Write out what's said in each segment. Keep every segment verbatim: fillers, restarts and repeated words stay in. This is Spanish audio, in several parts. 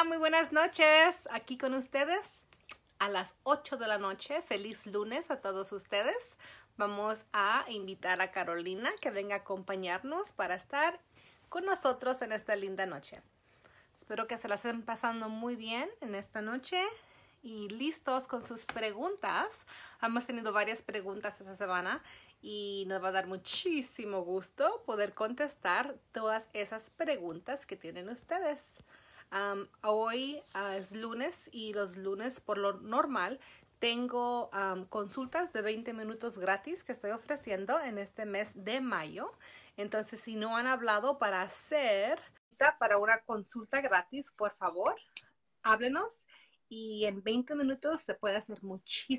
muy buenas noches. Aquí con ustedes a las ocho de la noche. Feliz lunes a todos ustedes. Vamos a invitar a Carolina que venga a acompañarnos para estar con nosotros en esta linda noche. Espero que se la estén pasando muy bien en esta noche y listos con sus preguntas. Hemos tenido varias preguntas esta semana y nos va a dar muchísimo gusto poder contestar todas esas preguntas que tienen ustedes. Um, hoy uh, es lunes y los lunes por lo normal tengo um, consultas de veinte minutos gratis que estoy ofreciendo en este mes de mayo. Entonces, si no han hablado para hacer para una consulta gratis, por favor, háblenos y en veinte minutos se puede hacer muchísimo.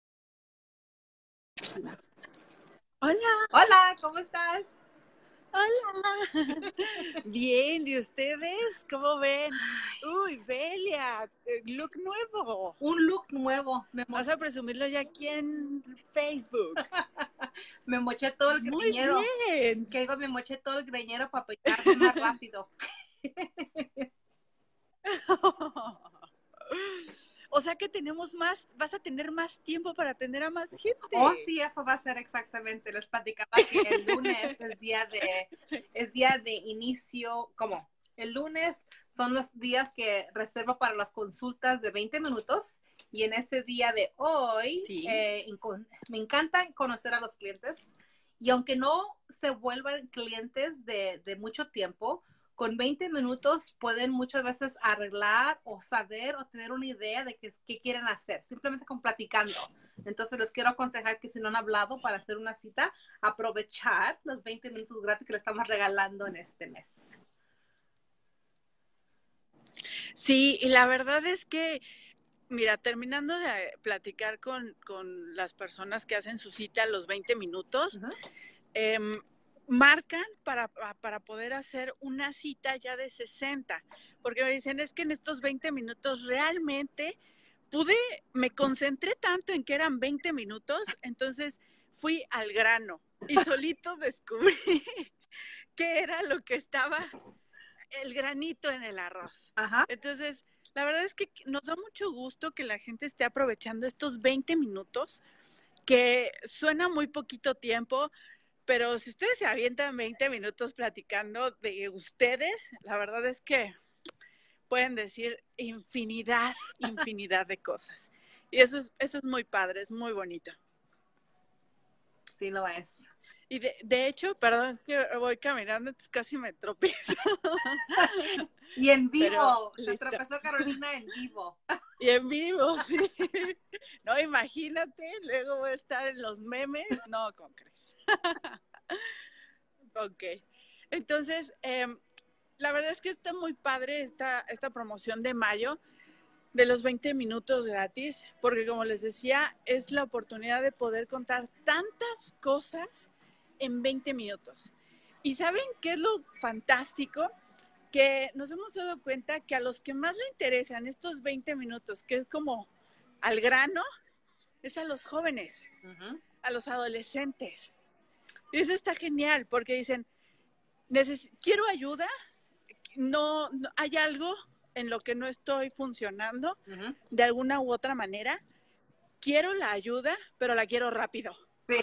Hola. Hola, ¿cómo estás? Hola. Bien, ¿y ustedes? ¿Cómo ven? Uy, Belia, look nuevo. Un look nuevo. Me Vas a presumirlo ya aquí en Facebook. Me moché todo el Muy greñero. bien. Que digo, me moché todo el greñero para peinarme más rápido. O sea que tenemos más, vas a tener más tiempo para atender a más gente. Oh, sí, eso va a ser exactamente. Les platicaba que el lunes es día de, es día de inicio, ¿cómo? El lunes son los días que reservo para las consultas de veinte minutos y en ese día de hoy sí. eh, me encanta conocer a los clientes y aunque no se vuelvan clientes de, de mucho tiempo, con veinte minutos pueden muchas veces arreglar o saber o tener una idea de qué, qué quieren hacer, simplemente con platicando. Entonces les quiero aconsejar que si no han hablado para hacer una cita, aprovechar los veinte minutos gratis que le estamos regalando en este mes. Sí, y la verdad es que, mira, terminando de platicar con, con las personas que hacen su cita a los veinte minutos, uh-huh. eh, marcan para, para poder hacer una cita ya de sesenta, porque me dicen, es que en estos veinte minutos realmente pude, me concentré tanto en que eran veinte minutos, entonces fui al grano y solito descubrí qué era lo que estaba, el granito en el arroz. Ajá. Entonces, la verdad es que nos da mucho gusto que la gente esté aprovechando estos veinte minutos, que suena muy poquito tiempo, pero si ustedes se avientan veinte minutos platicando de ustedes, la verdad es que pueden decir infinidad, infinidad de cosas. Y eso es, eso es muy padre, es muy bonito. Sí lo es. Y de, de hecho, perdón, es que voy caminando, entonces casi me tropiezo. Y en vivo, Pero, se listo. Tropezó Carolina en vivo. Y en vivo, sí. No, imagínate, luego voy a estar en los memes. No, ¿cómo crees? Ok. Entonces, eh, la verdad es que está muy padre esta, esta promoción de mayo de los veinte minutos gratis, porque como les decía, es la oportunidad de poder contar tantas cosas en veinte minutos. ¿Y saben qué es lo fantástico? Que nos hemos dado cuenta que a los que más le interesan estos veinte minutos, que es como al grano, es a los jóvenes, uh-huh. a los adolescentes. Y eso está genial, porque dicen, neces- quiero ayuda, no, no hay algo en lo que no estoy funcionando, uh-huh. de alguna u otra manera, quiero la ayuda, pero la quiero rápido. Sí.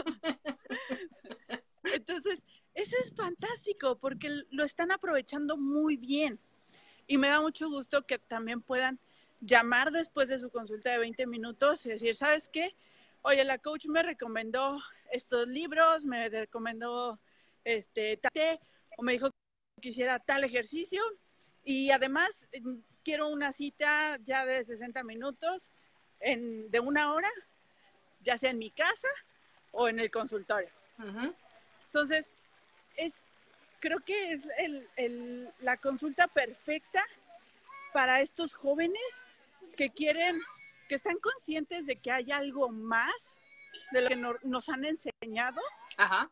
Entonces, eso es fantástico, porque lo están aprovechando muy bien. Y me da mucho gusto que también puedan llamar después de su consulta de veinte minutos y decir, ¿sabes qué? Oye, la coach me recomendó estos libros, me recomendó este, tal, o me dijo que hiciera tal ejercicio, y además quiero una cita ya de sesenta minutos, en, de una hora, ya sea en mi casa o en el consultorio. Uh-huh. Entonces, es, creo que es el, el, la consulta perfecta para estos jóvenes que quieren, que están conscientes de que hay algo más de lo que no, nos han enseñado. Ajá.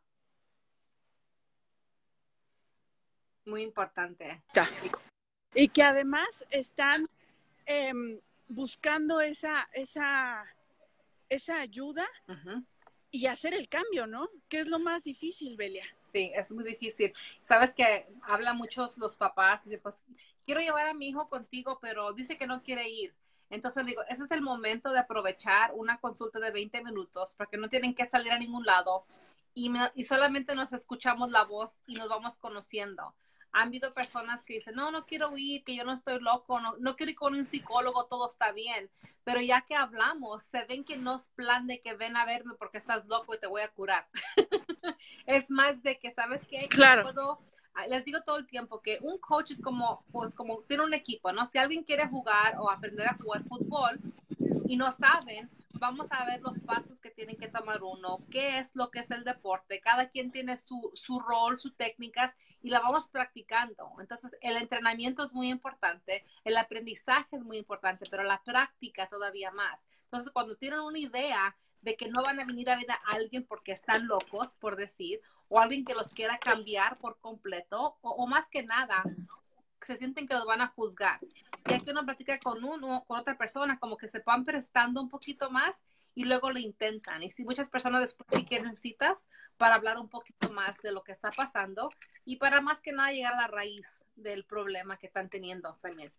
Muy importante. Y que además están eh, buscando esa, esa, esa ayuda uh-huh. y hacer el cambio, ¿no? Que es lo más difícil, Belia. Sí, es muy difícil. Sabes que hablan muchos los papás y dicen, pues quiero llevar a mi hijo contigo, pero dice que no quiere ir. Entonces digo, ese es el momento de aprovechar una consulta de veinte minutos porque no tienen que salir a ningún lado y, me- y solamente nos escuchamos la voz y nos vamos conociendo. Han habido personas que dicen, no, no quiero ir, que yo no estoy loco, no, no quiero ir con un psicólogo, todo está bien. Pero ya que hablamos, se ven que no es plan de que ven a verme porque estás loco y te voy a curar. Es más de que, ¿sabes qué? Yo Claro. puedo, ah, les digo todo el tiempo que un coach es como, pues como tiene un equipo, ¿no? Si alguien quiere jugar o aprender a jugar fútbol y no saben, vamos a ver los pasos que tienen que tomar uno, qué es lo que es el deporte, cada quien tiene su, su rol, sus técnicas y la vamos practicando. Entonces, el entrenamiento es muy importante, el aprendizaje es muy importante, pero la práctica todavía más. Entonces, cuando tienen una idea de que no van a venir a ver a alguien porque están locos, por decir, o alguien que los quiera cambiar por completo, o, o más que nada, se sienten que los van a juzgar. Ya que uno platica con uno, con otra persona, como que se van prestando un poquito más y luego lo intentan. Y si muchas personas después sí quieren citas para hablar un poquito más de lo que está pasando y para más que nada llegar a la raíz del problema que están teniendo también.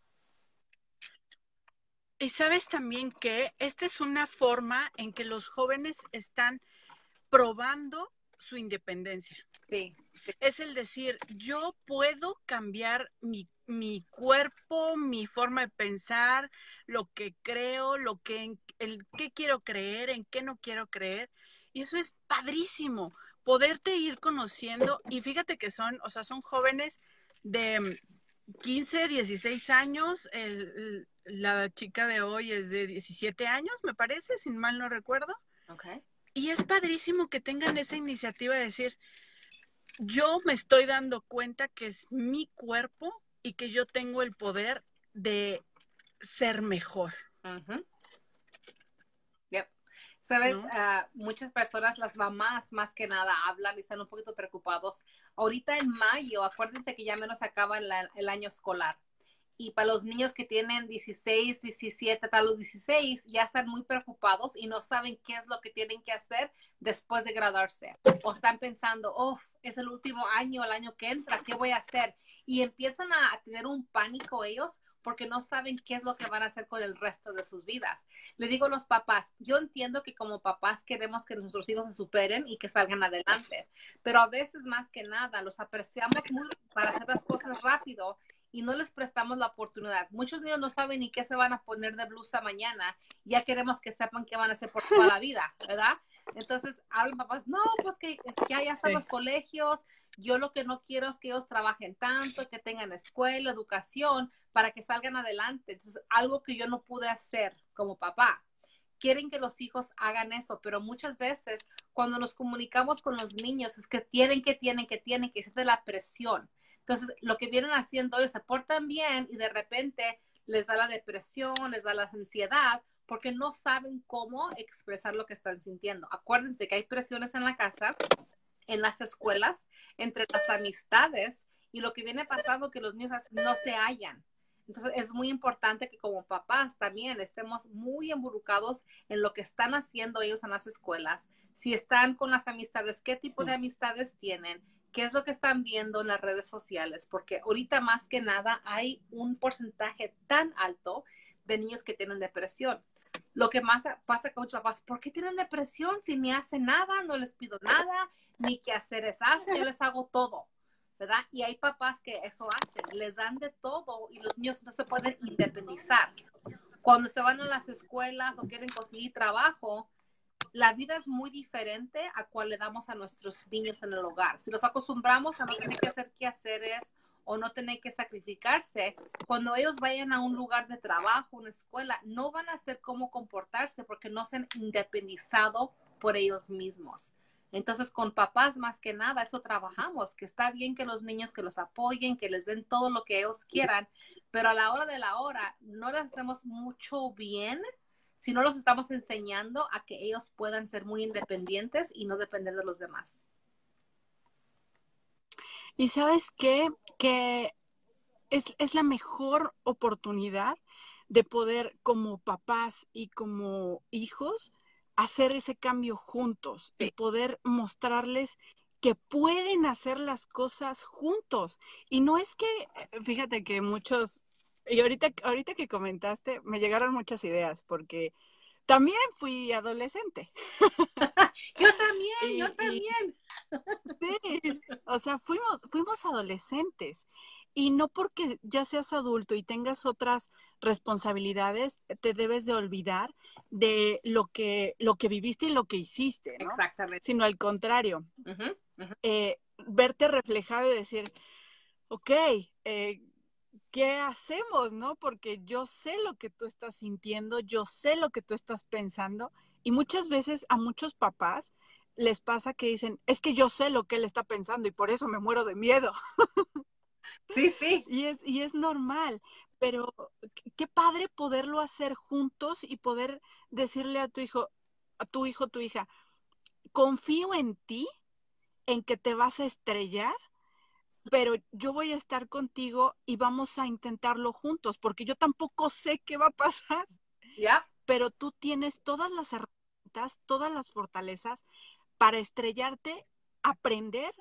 Y sabes también que esta es una forma en que los jóvenes están probando su independencia. Sí, sí. Es el decir, yo puedo cambiar mi, mi cuerpo, mi forma de pensar, lo que creo, lo que, el qué quiero creer, en qué no quiero creer. Y eso es padrísimo, poderte ir conociendo. Y fíjate que son, o sea, son jóvenes de quince, dieciséis años. El, la chica de hoy es de diecisiete años, me parece, si mal no recuerdo. Okay. Y es padrísimo que tengan esa iniciativa de decir, yo me estoy dando cuenta que es mi cuerpo y que yo tengo el poder de ser mejor. Uh-huh. Yep. Sabes, ¿No? uh, muchas personas, las mamás más que nada, hablan y están un poquito preocupados. Ahorita en mayo, acuérdense que ya menos acaba la, el año escolar. Y para los niños que tienen dieciséis, diecisiete, hasta los dieciséis, ya están muy preocupados y no saben qué es lo que tienen que hacer después de graduarse. O están pensando, oh, es el último año, el año que entra, ¿qué voy a hacer? Y empiezan a, a tener un pánico ellos porque no saben qué es lo que van a hacer con el resto de sus vidas. Le digo a los papás, yo entiendo que como papás queremos que nuestros hijos se superen y que salgan adelante, pero a veces más que nada los apreciamos muy para hacer las cosas rápido y no les prestamos la oportunidad. Muchos niños no saben ni qué se van a poner de blusa mañana, ya queremos que sepan qué van a hacer por toda la vida, ¿verdad? Entonces, hablan papás, no, pues que ya, ya están Sí. los colegios, yo lo que no quiero es que ellos trabajen tanto, que tengan escuela, educación, para que salgan adelante. Entonces, algo que yo no pude hacer como papá. Quieren que los hijos hagan eso, pero muchas veces cuando nos comunicamos con los niños es que tienen, que tienen, que tienen, que es de la presión. Entonces, lo que vienen haciendo ellos se portan bien y de repente les da la depresión, les da la ansiedad, porque no saben cómo expresar lo que están sintiendo. Acuérdense que hay presiones en la casa, en las escuelas, entre las amistades y lo que viene pasando que los niños no se hallan. Entonces es muy importante que como papás también estemos muy involucrados en lo que están haciendo ellos en las escuelas, si están con las amistades, qué tipo de amistades tienen, qué es lo que están viendo en las redes sociales, porque ahorita más que nada hay un porcentaje tan alto de niños que tienen depresión. Lo que más pasa con muchos papás, ¿por qué tienen depresión si ni hacen nada, no les pido nada, ni qué hacer es hacen, yo les hago todo, ¿verdad? Y hay papás que eso hacen, les dan de todo y los niños no se pueden independizar. Cuando se van a las escuelas o quieren conseguir trabajo, la vida es muy diferente a cual le damos a nuestros niños en el hogar. Si los acostumbramos a no tener que hacer quehaceres o no tener que sacrificarse, cuando ellos vayan a un lugar de trabajo, una escuela, no van a saber cómo comportarse porque no se han independizado por ellos mismos. Entonces, con papás más que nada, eso trabajamos, que está bien que los niños que los apoyen, que les den todo lo que ellos quieran, pero a la hora de la hora no les hacemos mucho bien si no los estamos enseñando a que ellos puedan ser muy independientes y no depender de los demás. Y sabes qué, que es, es la mejor oportunidad de poder como papás y como hijos hacer ese cambio juntos y Sí. poder mostrarles que pueden hacer las cosas juntos. Y no es que, fíjate que muchos, y ahorita, ahorita que comentaste, me llegaron muchas ideas, porque también fui adolescente. Yo también, yo Y, y también. sí, o sea, fuimos, fuimos adolescentes. Y no porque ya seas adulto y tengas otras responsabilidades, te debes de olvidar de lo que, lo que viviste y lo que hiciste, ¿no? Exactamente. Sino al contrario, Ujú, ujú. eh, verte reflejado y decir, ok, eh, ¿qué hacemos, no? Porque yo sé lo que tú estás sintiendo, yo sé lo que tú estás pensando, y muchas veces a muchos papás les pasa que dicen, es que yo sé lo que él está pensando y por eso me muero de miedo. Sí, sí. Y es, y es normal, pero qué qué padre poderlo hacer juntos y poder decirle a tu hijo, a tu hijo, tu hija, confío en ti, en que te vas a estrellar, pero yo voy a estar contigo y vamos a intentarlo juntos, porque yo tampoco sé qué va a pasar, Ya, pero tú tienes todas las herramientas, todas las fortalezas para estrellarte, aprender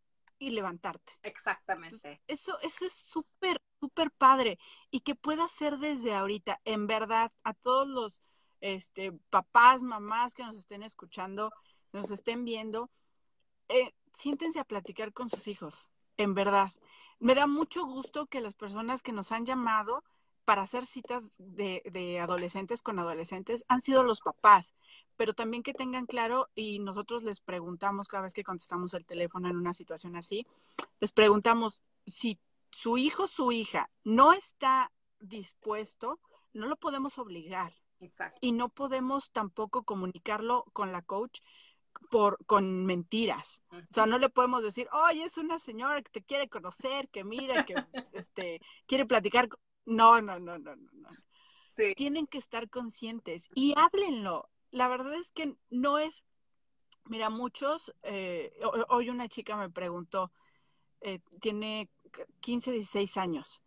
y levantarte. Entonces, exactamente. eso, eso es súper, súper padre y que pueda ser desde ahorita, en verdad, a todos los este, papás, mamás que nos estén escuchando, nos estén viendo, eh, siéntense a platicar con sus hijos, en verdad. Me da mucho gusto que las personas que nos han llamado para hacer citas de, de adolescentes con adolescentes han sido los papás, pero también que tengan claro, y nosotros les preguntamos cada vez que contestamos el teléfono en una situación así, les preguntamos si su hijo o su hija no está dispuesto, no lo podemos obligar Exacto. y no podemos tampoco comunicarlo con la coach por, con mentiras. O sea, Ujú. no le podemos decir, oye, es una señora que te quiere conocer, que mira, que este, quiere platicar. No, no, no, no, no, no. Sí. Tienen que estar conscientes y háblenlo. La verdad es que no es, mira, muchos, eh, hoy una chica me preguntó, eh, tiene quince, dieciséis años,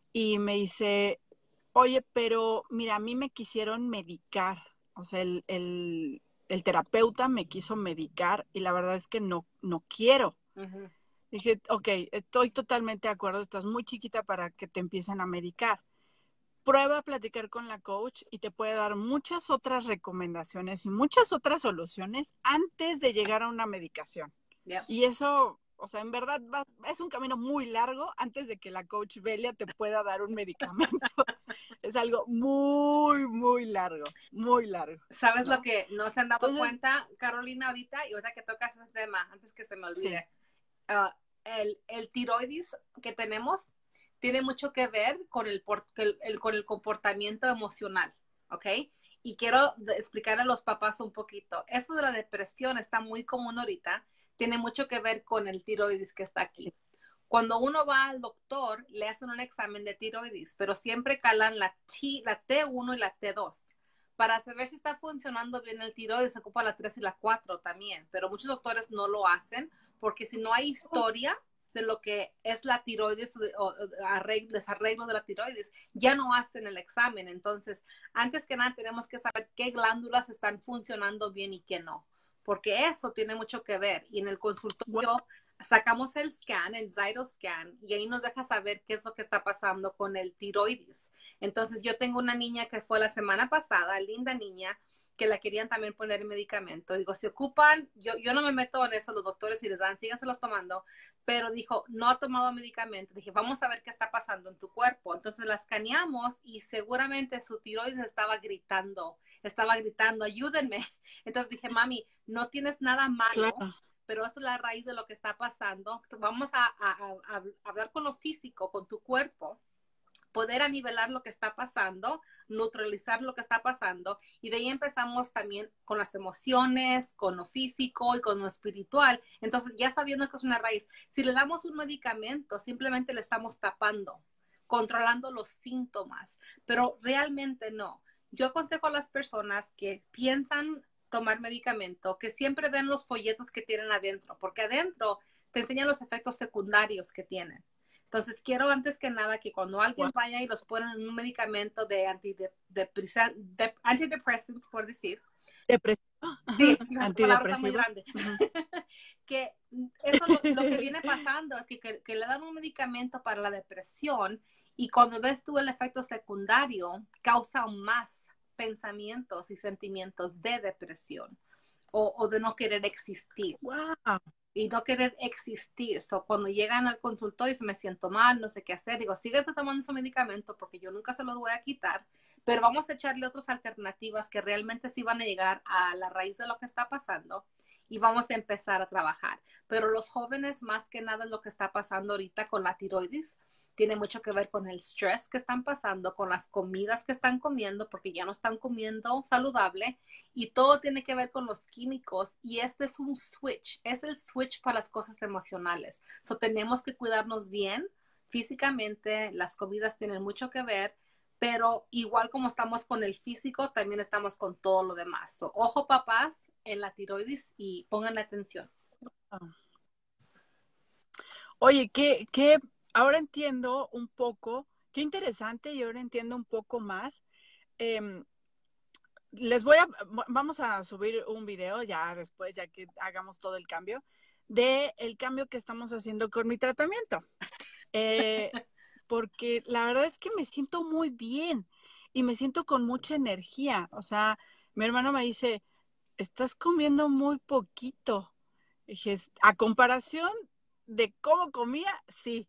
y me dice, oye, pero mira, a mí me quisieron medicar, o sea, el, el, el terapeuta me quiso medicar y la verdad es que no, no quiero. Ujú. Dije, ok, estoy totalmente de acuerdo, estás muy chiquita para que te empiecen a medicar. Prueba a platicar con la coach y te puede dar muchas otras recomendaciones y muchas otras soluciones antes de llegar a una medicación. Yep. Y eso, o sea, en verdad va, es un camino muy largo antes de que la coach Belia te pueda dar un medicamento. Es algo muy, muy largo, muy largo, ¿Sabes lo ¿no? que no se han dado Entonces, cuenta, Carolina, ahorita? Y ahorita que tocas ese tema, antes que se me sí, olvide, uh, el, el tiroides que tenemos tiene mucho que ver con el, por, el, el, con el comportamiento emocional, ¿ok? Y quiero explicar a los papás un poquito. Eso de la depresión está muy común ahorita, tiene mucho que ver con el tiroides que está aquí. Cuando uno va al doctor, le hacen un examen de tiroides, pero siempre calan la, T, la T uno y la T dos. Para saber si está funcionando bien el tiroides, se ocupa la tres y la cuatro también, pero muchos doctores no lo hacen porque si no hay historia de lo que es la tiroides o arreglo, desarreglo de la tiroides, ya no hacen el examen. Entonces, antes que nada, tenemos que saber qué glándulas están funcionando bien y qué no, porque eso tiene mucho que ver. Y en el bueno, consultorio sacamos el scan, el Zytoscan, y ahí nos deja saber qué es lo que está pasando con el tiroides. Entonces, yo tengo una niña que fue la semana pasada, linda niña, que la querían también poner medicamento. Digo, si ocupan, yo, yo no me meto en eso, los doctores si les dan, síganselos tomando, pero dijo, no ha tomado medicamento. Dije, vamos a ver qué está pasando en tu cuerpo. Entonces la escaneamos y seguramente su tiroides estaba gritando, estaba gritando, ayúdenme. Entonces dije, mami, no tienes nada malo, claro. pero esa es la raíz de lo que está pasando. Vamos a, a, a, a hablar con lo físico, con tu cuerpo, poder anivelar lo que está pasando, neutralizar lo que está pasando, y de ahí empezamos también con las emociones, con lo físico y con lo espiritual. Entonces ya está viendo que es una raíz. Si le damos un medicamento, simplemente le estamos tapando, controlando los síntomas, pero realmente no. Yo aconsejo a las personas que piensan tomar medicamento, que siempre ven los folletos que tienen adentro, porque adentro te enseñan los efectos secundarios que tienen. Entonces, quiero antes que nada que cuando alguien Bueno, vaya y los ponen en un medicamento de antidepresantes, por decir, Sí, la palabra está muy Antidepresivo. grande. Ujú. Que eso lo, lo que viene pasando es que, que, que le dan un medicamento para la depresión y cuando ves tú el efecto secundario, causa más pensamientos y sentimientos de depresión o, o de no querer existir. Wow. Y no querer existir. So, cuando llegan al consultorio y me siento mal, no sé qué hacer, digo, sigue tomando su medicamento porque yo nunca se los voy a quitar, pero vamos a echarle otras alternativas que realmente sí van a llegar a la raíz de lo que está pasando y vamos a empezar a trabajar. Pero los jóvenes, más que nada, lo que está pasando ahorita con la tiroides, tiene mucho que ver con el estrés que están pasando, con las comidas que están comiendo, porque ya no están comiendo saludable, y todo tiene que ver con los químicos, y este es un switch, es el switch para las cosas emocionales. So, tenemos que cuidarnos bien físicamente, las comidas tienen mucho que ver, pero igual como estamos con el físico, también estamos con todo lo demás. So, ojo papás en la tiroides y pongan atención. Oye, ¿qué, qué? Ahora entiendo un poco, qué interesante, y ahora entiendo un poco más. Eh, les voy a, vamos a subir un video ya después, ya que hagamos todo el cambio, de el cambio que estamos haciendo con mi tratamiento. Eh, porque la verdad es que me siento muy bien y me siento con mucha energía. O sea, mi hermano me dice, estás comiendo muy poquito. Dije, a comparación de cómo comía, sí,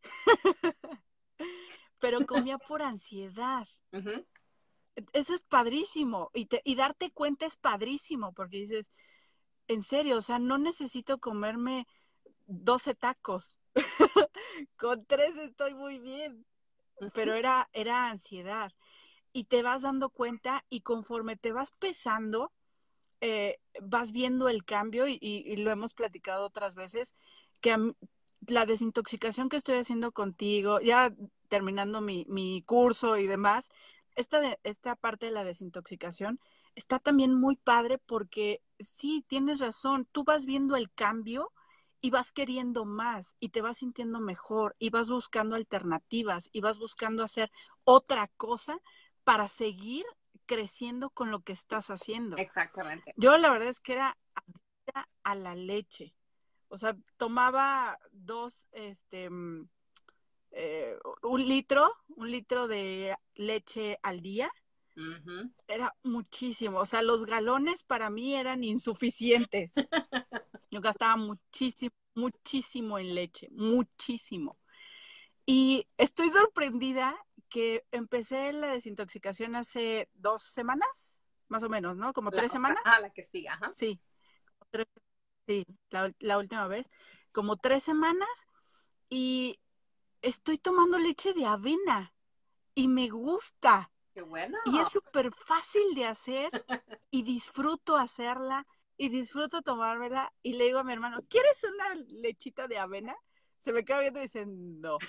pero comía por ansiedad. Uh-huh. Eso es padrísimo y, te, y darte cuenta es padrísimo porque dices, en serio, o sea, no necesito comerme doce tacos. Con tres estoy muy bien, Uh-huh. pero era, era ansiedad. Y te vas dando cuenta y conforme te vas pesando, eh, vas viendo el cambio y, y, y lo hemos platicado otras veces, que a mí, la desintoxicación que estoy haciendo contigo, ya terminando mi, mi curso y demás, esta, de, esta parte de la desintoxicación está también muy padre porque sí, tienes razón, tú vas viendo el cambio y vas queriendo más y te vas sintiendo mejor y vas buscando alternativas y vas buscando hacer otra cosa para seguir creciendo con lo que estás haciendo. Exactamente. Yo la verdad es que era adicta a la leche. O sea, tomaba dos, este, eh, un litro, un litro de leche al día. Uh-huh. Era muchísimo. O sea, los galones para mí eran insuficientes. Yo gastaba muchísimo, muchísimo en leche, muchísimo. Y estoy sorprendida que empecé la desintoxicación hace dos semanas, más o menos, ¿no? Como La tres otra, semanas. ah, la que sigue, ajá. Sí, tres, sí, la, la última vez, como tres semanas, y estoy tomando leche de avena y me gusta. Qué bueno. Y es súper fácil de hacer y disfruto hacerla y disfruto tomármela. Y le digo a mi hermano, ¿quieres una lechita de avena? Se me queda viendo y dice, no.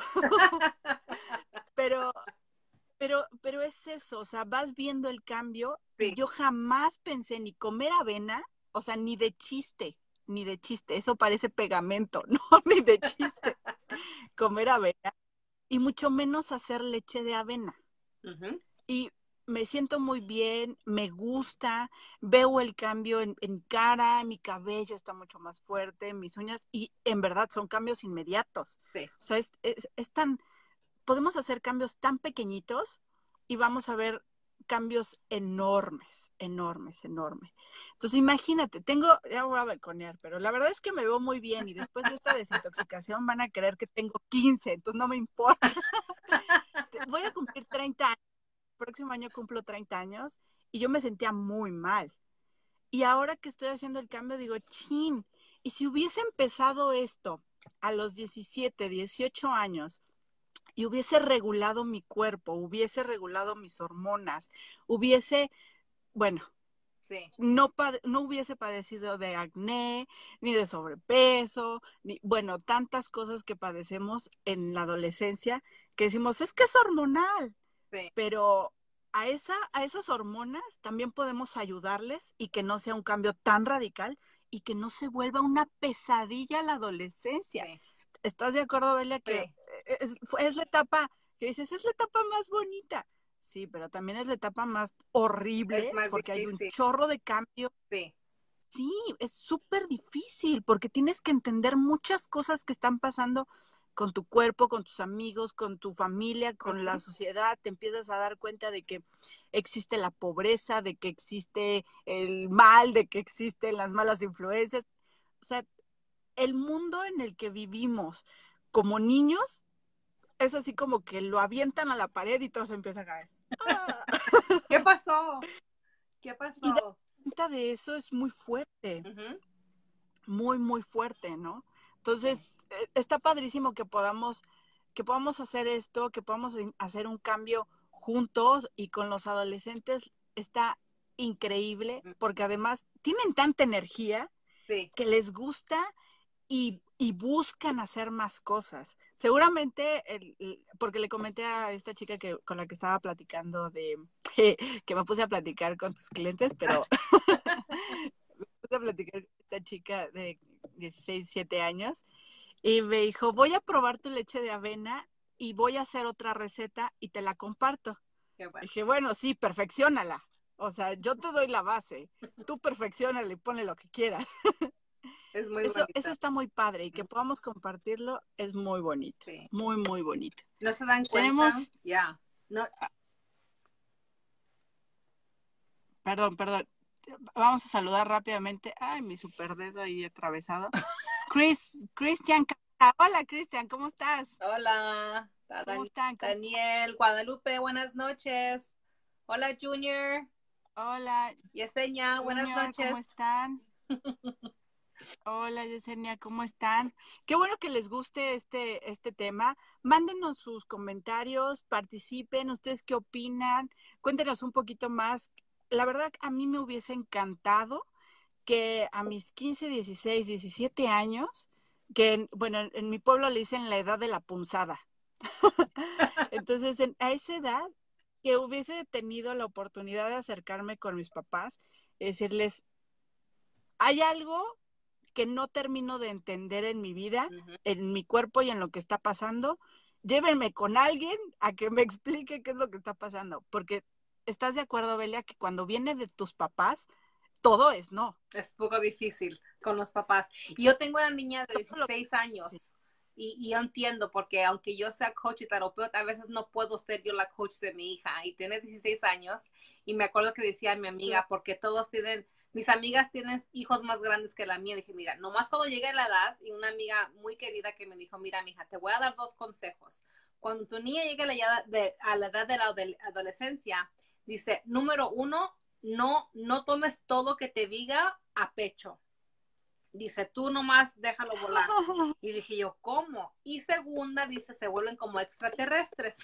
pero, pero, pero es eso, o sea, vas viendo el cambio y Sí. yo jamás pensé ni comer avena, o sea, ni de chiste, ni de chiste, eso parece pegamento, no, ni de chiste, comer avena y mucho menos hacer leche de avena. Uh-huh. Y me siento muy bien, me gusta, veo el cambio en, en cara, mi cabello está mucho más fuerte, mis uñas, y en verdad son cambios inmediatos. Sí. O sea, es, es, es tan, podemos hacer cambios tan pequeñitos y vamos a ver cambios enormes, enormes, enormes. Entonces imagínate, tengo, ya voy a balconear, pero la verdad es que me veo muy bien y después de esta desintoxicación van a creer que tengo quince, entonces no me importa. Voy a cumplir treinta años, el próximo año cumplo treinta años y yo me sentía muy mal. Y ahora que estoy haciendo el cambio digo, chin, y si hubiese empezado esto a los diecisiete, dieciocho años, y hubiese regulado mi cuerpo, hubiese regulado mis hormonas, hubiese, bueno, Sí. no, no hubiese padecido de acné, ni de sobrepeso, ni, bueno, tantas cosas que padecemos en la adolescencia que decimos, es que es hormonal, Sí. pero a, esa, a esas hormonas también podemos ayudarles y que no sea un cambio tan radical y que no se vuelva una pesadilla la adolescencia. Sí. ¿Estás de acuerdo, Belia, que Sí. es, es la etapa que dices, es la etapa más bonita? Sí, pero también es la etapa más Es horrible más porque hay un difícil. chorro de cambios. Sí. Sí, es súper difícil porque tienes que entender muchas cosas que están pasando con tu cuerpo, con tus amigos, con tu familia, con la Ujú. sociedad. Te empiezas a dar cuenta de que existe la pobreza, de que existe el mal, de que existen las malas influencias. O sea, el mundo en el que vivimos como niños es así como que lo avientan a la pared y todo se empieza a caer. ¡Ah! ¿Qué pasó? ¿Qué Y dar pasó? cuenta de eso es muy fuerte. Ujú. Muy, muy fuerte, ¿no? Entonces, Sí. eh, está padrísimo que podamos, que podamos hacer esto, que podamos hacer un cambio juntos y con los adolescentes está increíble, porque además tienen tanta energía Sí. que les gusta y, y buscan hacer más cosas. Seguramente, el, el, porque le comenté a esta chica que, con la que estaba platicando de, que me puse a platicar con tus clientes, pero a platicar con esta chica de dieciséis, siete años y me dijo, voy a probar tu leche de avena y voy a hacer otra receta y te la comparto. Qué bueno. Dije, bueno, sí, perfecciónala. O sea, yo te doy la base. Tú perfecciónala y ponle lo que quieras. Es muy Eso, eso bonito. está muy padre y que podamos compartirlo es muy bonito. Sí. Muy, muy bonito. ¿No se dan cuenta? Tenemos, Ya. Yeah. No. perdón, perdón. Vamos a saludar rápidamente. Ay, mi super dedo ahí atravesado. Chris, Cristian, hola Cristian, ¿cómo estás? Hola. ¿Cómo Dan- están? ¿Cómo... Daniel, Guadalupe, buenas noches. Hola, Junior. Hola, Yesenia, buenas Junior, ¿cómo noches. están? Hola, Yesenia, ¿cómo están? Qué bueno que les guste este, este tema. Mándenos sus comentarios, participen, ustedes qué opinan, cuéntenos un poquito más. La verdad, a mí me hubiese encantado que a mis quince, dieciséis, diecisiete años, que bueno, en, en mi pueblo le dicen la edad de la punzada. Entonces, en, a esa edad, que hubiese tenido la oportunidad de acercarme con mis papás, y decirles, hay algo que no termino de entender en mi vida, Ujú. en mi cuerpo y en lo que está pasando, llévenme con alguien a que me explique qué es lo que está pasando, porque estás de acuerdo, Belia, que cuando viene de tus papás, todo es no. Es poco difícil con los papás. Yo tengo una niña de Todo lo... dieciséis sí. años y, y yo entiendo porque aunque yo sea coach y terapeuta, a veces no puedo ser yo la coach de mi hija y tiene dieciséis años y me acuerdo que decía mi amiga, porque todos tienen, mis amigas tienen hijos más grandes que la mía. Dije, mira, nomás cuando llegue la edad, y una amiga muy querida que me dijo, mira, mija, te voy a dar dos consejos. Cuando tu niña llegue a la edad de, a la edad de la adolescencia, dice, número uno, no, no tomes todo que te diga a pecho. Dice, tú nomás déjalo volar. Y dije yo, ¿cómo? Y segunda, dice, se vuelven como extraterrestres.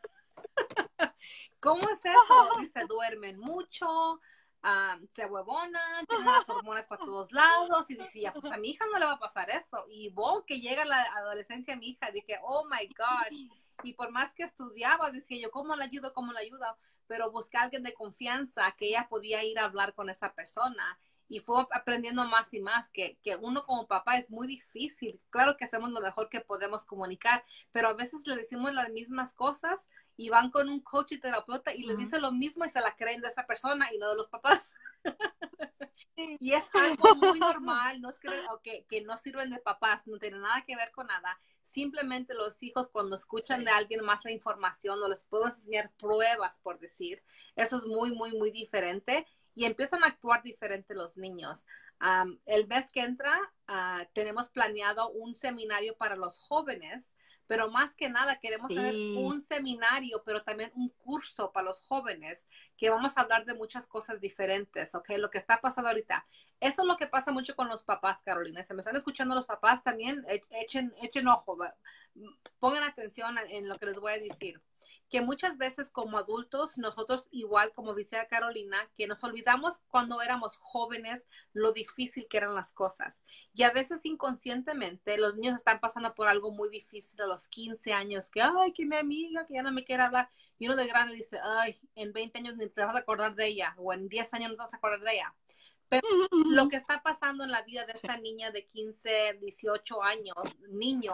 ¿Cómo es eso? Dice, duermen mucho, um, se huevonan, tienen las hormonas para todos lados. Y dice, ya, pues a mi hija no le va a pasar eso. Y vos, que llega la adolescencia a mi hija, dije, oh my gosh. Y por más que estudiaba, decía yo, ¿cómo la ayudo? ¿Cómo la ayudo? Pero busqué a alguien de confianza que ella podía ir a hablar con esa persona. Y fue aprendiendo más y más que, que uno como papá es muy difícil. Claro que hacemos lo mejor que podemos comunicar, pero a veces le decimos las mismas cosas y van con un coach y terapeuta y le dice lo mismo y se la creen de esa persona y no de los papás. Y es algo muy normal, no es que, okay, que no sirven de papás, no tiene nada que ver con nada. Simplemente los hijos cuando escuchan Sí. de alguien más la información o les podemos enseñar pruebas, por decir, eso es muy, muy, muy diferente y empiezan a actuar diferente los niños. Um, el mes que entra uh, tenemos planeado un seminario para los jóvenes, pero más que nada queremos tener Sí. un seminario, pero también un curso para los jóvenes, que vamos a hablar de muchas cosas diferentes, ¿ok? Lo que está pasando ahorita. Esto es lo que pasa mucho con los papás, Carolina. Se me están escuchando los papás también, echen, echen ojo, pongan atención en lo que les voy a decir. Que muchas veces como adultos, nosotros igual, como dice Carolina, que nos olvidamos cuando éramos jóvenes lo difícil que eran las cosas. Y a veces inconscientemente los niños están pasando por algo muy difícil a los quince años, que, ay, que mi amiga, que ya no me quiere hablar. Y uno de grande dice, ay, en veinte años ni te vas a acordar de ella, o en diez años no te vas a acordar de ella. Pero lo que está pasando en la vida de esta niña de quince, dieciocho años, niño,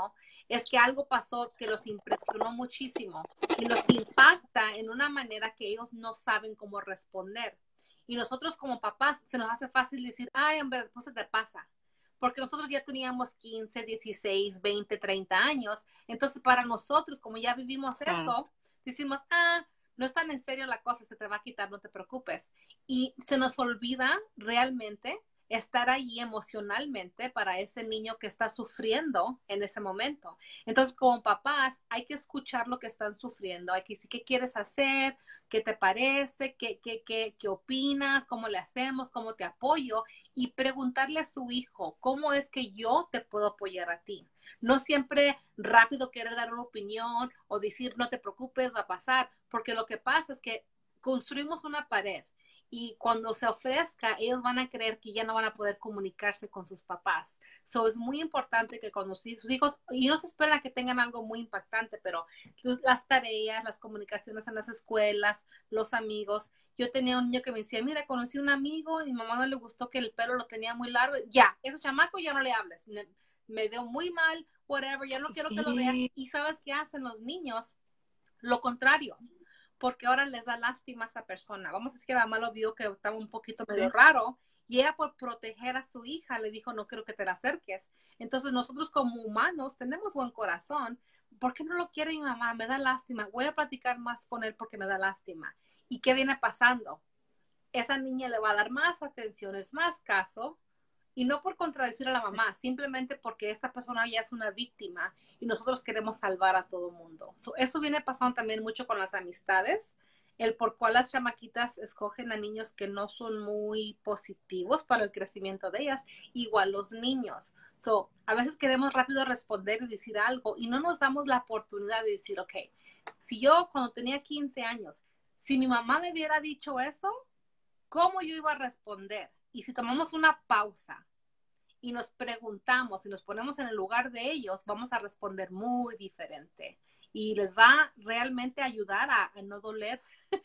es que algo pasó que los impresionó muchísimo y los impacta en una manera que ellos no saben cómo responder. Y nosotros como papás se nos hace fácil decir, ay, hombre, después se te pasa. Porque nosotros ya teníamos quince, dieciséis, veinte, treinta años. Entonces, para nosotros, como ya vivimos Claro. eso, decimos, ah, no es tan en serio la cosa, se te va a quitar, no te preocupes. Y se nos olvida realmente estar ahí emocionalmente para ese niño que está sufriendo en ese momento. Entonces, como papás, hay que escuchar lo que están sufriendo, hay que decir, ¿qué quieres hacer? ¿Qué te parece? ¿Qué, qué, qué, qué opinas? ¿Cómo le hacemos? ¿Cómo te apoyo? Y preguntarle a su hijo, ¿cómo es que yo te puedo apoyar a ti? No siempre rápido querer dar una opinión o decir, no te preocupes, va a pasar, porque lo que pasa es que construimos una pared y cuando se ofrezca, ellos van a creer que ya no van a poder comunicarse con sus papás. So, es muy importante que cuando sus hijos, y no se espera que tengan algo muy impactante, pero las tareas, las comunicaciones en las escuelas, los amigos. Yo tenía un niño que me decía, mira, conocí un amigo y mi mamá no le gustó que el pelo lo tenía muy largo. Ya, ese chamaco ya no le hables. Me, me veo muy mal, whatever, ya no quiero que lo veas. Sí, Y ¿sabes qué hacen los niños? Lo contrario, porque ahora les da lástima a esa persona. Vamos a decir que la mamá lo vio que estaba un poquito medio sí. raro y ella por proteger a su hija le dijo, no quiero que te la acerques. Entonces nosotros como humanos tenemos buen corazón. ¿Por qué no lo quiere mi mamá? Me da lástima. Voy a platicar más con él porque me da lástima. ¿Y qué viene pasando? Esa niña le va a dar más atenciones, más caso, y no por contradecir a la mamá, simplemente porque esta persona ya es una víctima y nosotros queremos salvar a todo el mundo. So, eso viene pasando también mucho con las amistades, el por cuál las chamaquitas escogen a niños que no son muy positivos para el crecimiento de ellas, igual los niños. So, a veces queremos rápido responder y decir algo y no nos damos la oportunidad de decir, ok, si yo cuando tenía quince años, si mi mamá me hubiera dicho eso, ¿cómo yo iba a responder? Y si tomamos una pausa y nos preguntamos y nos ponemos en el lugar de ellos, vamos a responder muy diferente. Y les va realmente a ayudar a, a no doler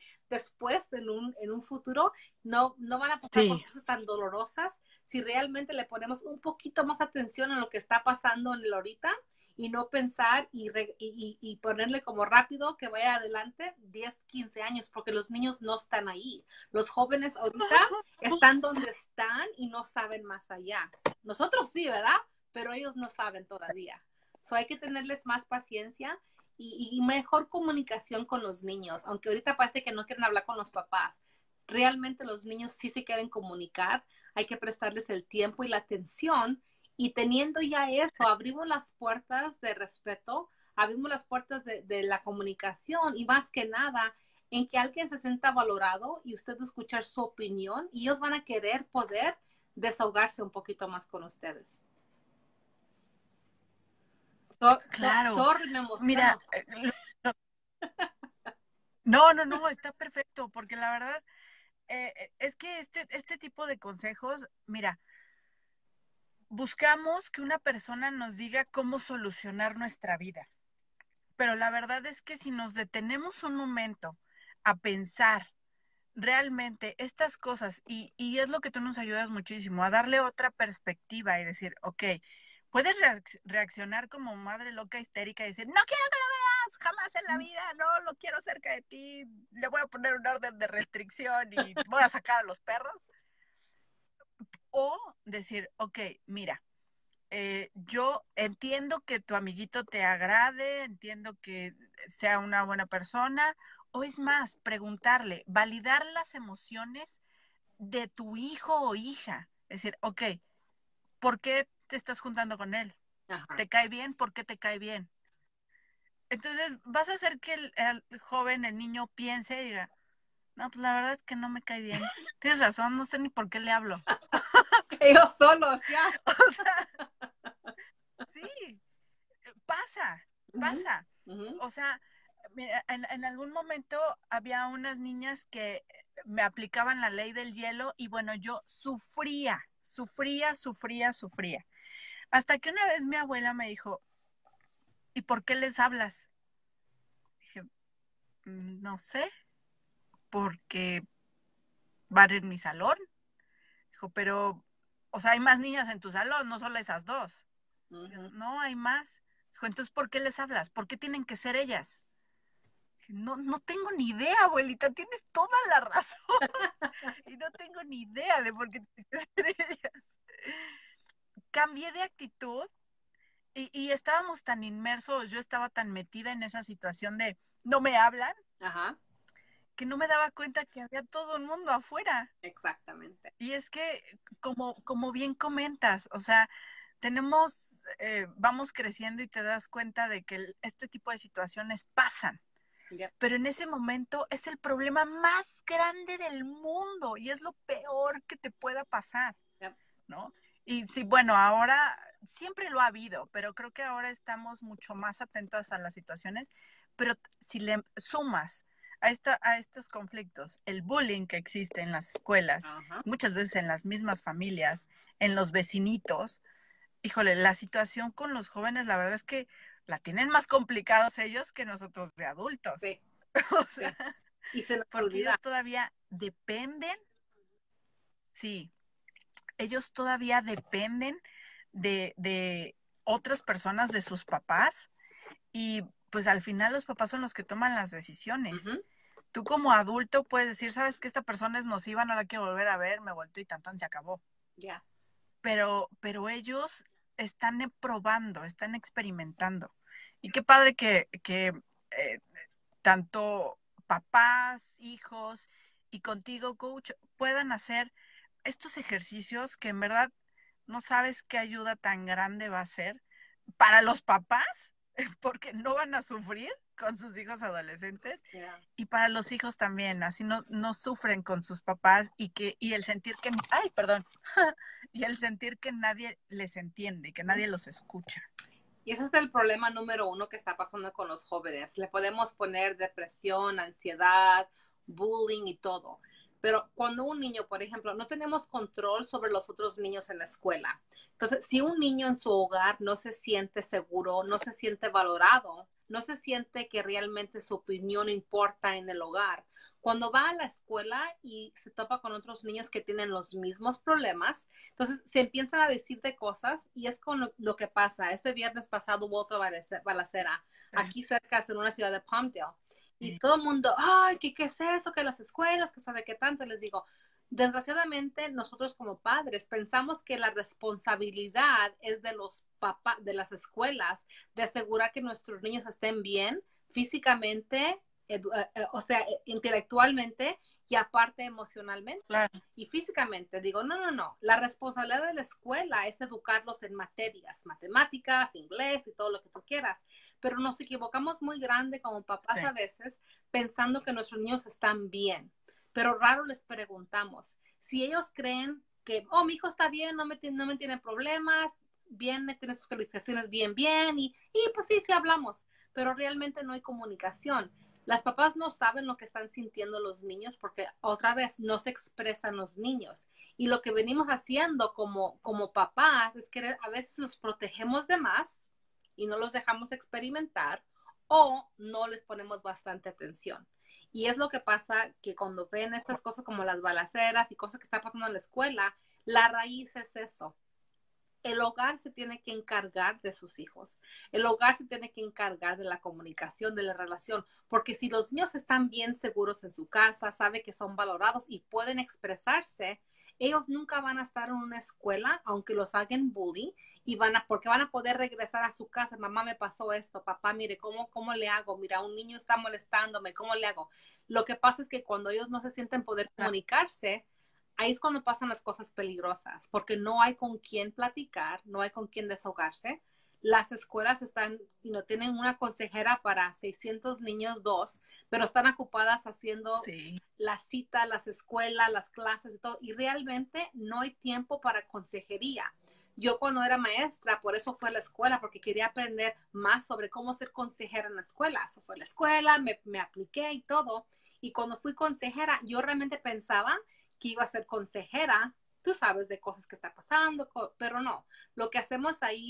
después en un, en un futuro. No, no van a pasar por Sí, cosas tan dolorosas si realmente le ponemos un poquito más atención a lo que está pasando en el ahorita y no pensar y, re, y, y, ponerle como rápido que vaya adelante diez, quince años, porque los niños no están ahí. Los jóvenes ahorita están donde están y no saben más allá. Nosotros sí, ¿verdad? Pero ellos no saben todavía. So hay que tenerles más paciencia y, y mejor comunicación con los niños, aunque ahorita parece que no quieren hablar con los papás. Realmente los niños sí se quieren comunicar, hay que prestarles el tiempo y la atención y teniendo ya eso, abrimos las puertas de respeto, abrimos las puertas de, de la comunicación y más que nada en que alguien se sienta valorado y usted escuchar su opinión y ellos van a querer poder desahogarse un poquito más con ustedes. So, so, claro. sorry, me Mira, emociono. eh, lo- no, no, no, está perfecto, porque la verdad eh, eh, es que este, este tipo de consejos, mira, buscamos que una persona nos diga cómo solucionar nuestra vida, pero la verdad es que si nos detenemos un momento a pensar realmente estas cosas, y, y es lo que tú nos ayudas muchísimo, a darle otra perspectiva y decir, ok, puedes reacc- reaccionar como madre loca histérica y decir, no quiero que lo veas, jamás en la vida, no lo quiero cerca de ti, le voy a poner un orden de restricción y voy a sacar a los perros. O decir, ok, mira, eh, yo entiendo que tu amiguito te agrade, entiendo que sea una buena persona, o es más, preguntarle, validar las emociones de tu hijo o hija. Es decir, ok, ¿por qué te estás juntando con él? Ajá. ¿Te cae bien? ¿Por qué te cae bien? Entonces vas a hacer que el, el joven, el niño piense y diga, no, pues la verdad es que no me cae bien. Tienes razón, no sé ni por qué le hablo. Ellos solos, ya. O sea, sí, pasa, Uh -huh. pasa. Uh -huh. O sea, mira, en, en algún momento había unas niñas que me aplicaban la ley del hielo y bueno, yo sufría, sufría, sufría, sufría. Hasta que una vez mi abuela me dijo, ¿y por qué les hablas? Dije, no sé, porque van en mi salón. Dijo, pero, o sea, hay más niñas en tu salón, no solo esas dos. Uh Dijo, -huh. no, hay más. Dijo, entonces, ¿por qué les hablas? ¿Por qué tienen que ser ellas? No, no tengo ni idea, abuelita, tienes toda la razón. Y no tengo ni idea de por qué tienen que ser ellas. Cambié de actitud y, y estábamos tan inmersos, yo estaba tan metida en esa situación de no me hablan, Ajá. que no me daba cuenta que había todo el mundo afuera. Exactamente. Y es que, como, como bien comentas, o sea, tenemos, eh, vamos creciendo y te das cuenta de que el, este tipo de situaciones pasan. Yep. Pero en ese momento es el problema más grande del mundo y es lo peor que te pueda pasar, Yep. ¿no? Y sí, bueno, ahora siempre lo ha habido, pero creo que ahora estamos mucho más atentos a las situaciones, pero si le sumas a, esta, a estos conflictos el bullying que existe en las escuelas, Ajá. muchas veces en las mismas familias, en los vecinitos, híjole, la situación con los jóvenes, la verdad es que la tienen más complicados ellos que nosotros de adultos. Sí. O sea, Sí. Y se nos porque olvida. ellos todavía dependen, sí, ellos todavía dependen de, de otras personas, de sus papás, y pues al final los papás son los que toman las decisiones. Uh-huh. Tú como adulto puedes decir, sabes que esta persona es nociva, no la quiero volver a ver, me volteo y tan tan se acabó. Ya. Yeah. Pero, pero ellos están probando, están experimentando. Y qué padre que, que eh, tanto papás, hijos y contigo, coach, puedan hacer estos ejercicios que en verdad no sabes qué ayuda tan grande va a ser para los papás, porque no van a sufrir con sus hijos adolescentes, Yeah. y para los hijos también, así no, no sufren con sus papás y que y el sentir que, ay, perdón, y el sentir que nadie les entiende, que nadie los escucha. Y ese es el problema número uno que está pasando con los jóvenes. Le podemos poner depresión, ansiedad, bullying y todo. Pero cuando un niño, por ejemplo, no tenemos control sobre los otros niños en la escuela. Entonces, si un niño en su hogar no se siente seguro, no se siente valorado, no se siente que realmente su opinión importa en el hogar, cuando va a la escuela y se topa con otros niños que tienen los mismos problemas, entonces se empiezan a decirte cosas y es con lo, lo que pasa. Este viernes pasado hubo otra balacera Sí. aquí cerca en una ciudad de Palmdale. Y todo el mundo, ay, ¿qué, ¿qué es eso? Que las escuelas, que sabe qué tanto. Les digo, desgraciadamente nosotros como padres pensamos que la responsabilidad es de los papás, de las escuelas, de asegurar que nuestros niños estén bien físicamente, edu- eh, eh, o sea, eh, intelectualmente y aparte emocionalmente. Claro. Y físicamente. Digo, no, no, no. La responsabilidad de la escuela es educarlos en materias, matemáticas, inglés y todo lo que tú quieras. Pero nos equivocamos muy grande como papás Sí. a veces pensando que nuestros niños están bien. Pero raro les preguntamos. Si ellos creen que, oh, mi hijo está bien, no me, no me tiene problemas, bien, tiene sus calificaciones bien, bien, y, y pues sí, sí hablamos, pero realmente no hay comunicación. Las papás no saben lo que están sintiendo los niños porque otra vez no se expresan los niños. Y lo que venimos haciendo como, como papás es que a veces los protegemos de más y no los dejamos experimentar o no les ponemos bastante atención. Y es lo que pasa que cuando ven estas cosas como las balaceras y cosas que están pasando en la escuela, la raíz es eso. El hogar se tiene que encargar de sus hijos. El hogar se tiene que encargar de la comunicación, de la relación, porque si los niños están bien seguros en su casa, saben que son valorados y pueden expresarse, ellos nunca van a estar en una escuela, aunque los hagan bullying, y van a, porque van a poder regresar a su casa. Mamá, me pasó esto, papá, mire, ¿cómo, cómo le hago? Mira, un niño está molestándome, ¿cómo le hago? Lo que pasa es que cuando ellos no se sienten poder comunicarse, ahí es cuando pasan las cosas peligrosas, porque no hay con quién platicar, no hay con quién desahogarse. Las escuelas están, y no tienen una consejera para seiscientos niños, dos, pero están ocupadas haciendo Sí. la cita, las escuelas, las clases y todo, y realmente no hay tiempo para consejería. Yo cuando era maestra, por eso fue a la escuela, porque quería aprender más sobre cómo ser consejera en la escuela. Eso fue a la escuela, me, me apliqué y todo. Y cuando fui consejera, yo realmente pensaba que iba a ser consejera, tú sabes de cosas que está pasando, pero no. Lo que hacemos ahí es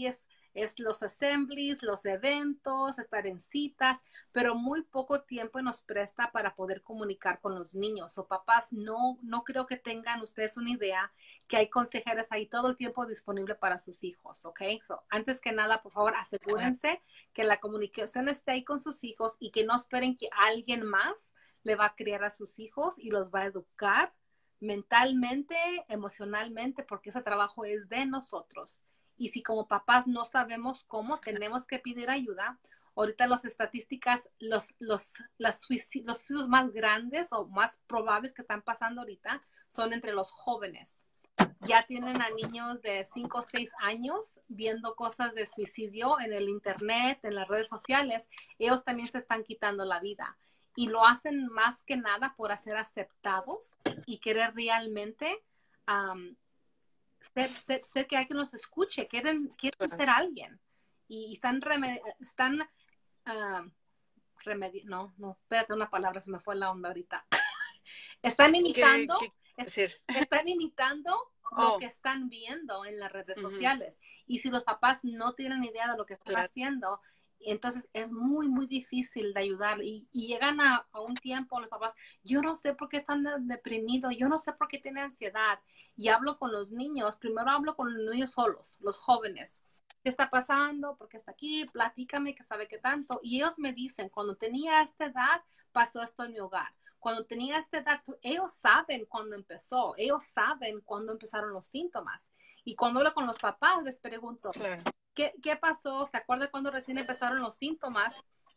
es los assemblies, los eventos, estar en citas, pero muy poco tiempo nos presta para poder comunicar con los niños. O papás, no, no creo que tengan ustedes una idea que hay consejeras ahí todo el tiempo disponible para sus hijos, ¿ok? So, antes que nada, por favor, asegúrense que la comunicación esté ahí con sus hijos y que no esperen que alguien más le va a criar a sus hijos y los va a educar mentalmente, emocionalmente, porque ese trabajo es de nosotros. Y si como papás no sabemos cómo, tenemos que pedir ayuda. Ahorita las estadísticas, los, los, las suicidios, los suicidios más grandes o más probables que están pasando ahorita son entre los jóvenes. Ya tienen a niños de cinco o seis años viendo cosas de suicidio en el internet, en las redes sociales. Ellos también se están quitando la vida. Y lo hacen más que nada por ser aceptados y querer realmente um, ser, ser, ser que alguien los escuche, quieren, quieren ser alguien. Y están, están uh, remedi no, no, espérate una palabra, se me fue la onda ahorita. Están imitando, ¿Qué, qué decir? están imitando Oh. lo que están viendo en las redes uh-huh. sociales. Y si los papás no tienen idea de lo que están claro. haciendo, entonces es muy, muy difícil de ayudar. Y, y llegan a, a un tiempo los papás, yo no sé por qué están deprimidos, yo no sé por qué tienen ansiedad. Y hablo con los niños, primero hablo con los niños solos, los jóvenes. ¿Qué está pasando? ¿Por qué está aquí? Platícame, que sabe qué tanto. Y ellos me dicen, cuando tenía esta edad, pasó esto en mi hogar. Cuando tenía esta edad, ellos saben cuándo empezó, ellos saben cuándo empezaron los síntomas. Y cuando hablo con los papás, les pregunto, claro. ¿qué, ¿qué pasó? ¿Se acuerdan cuando recién empezaron los síntomas?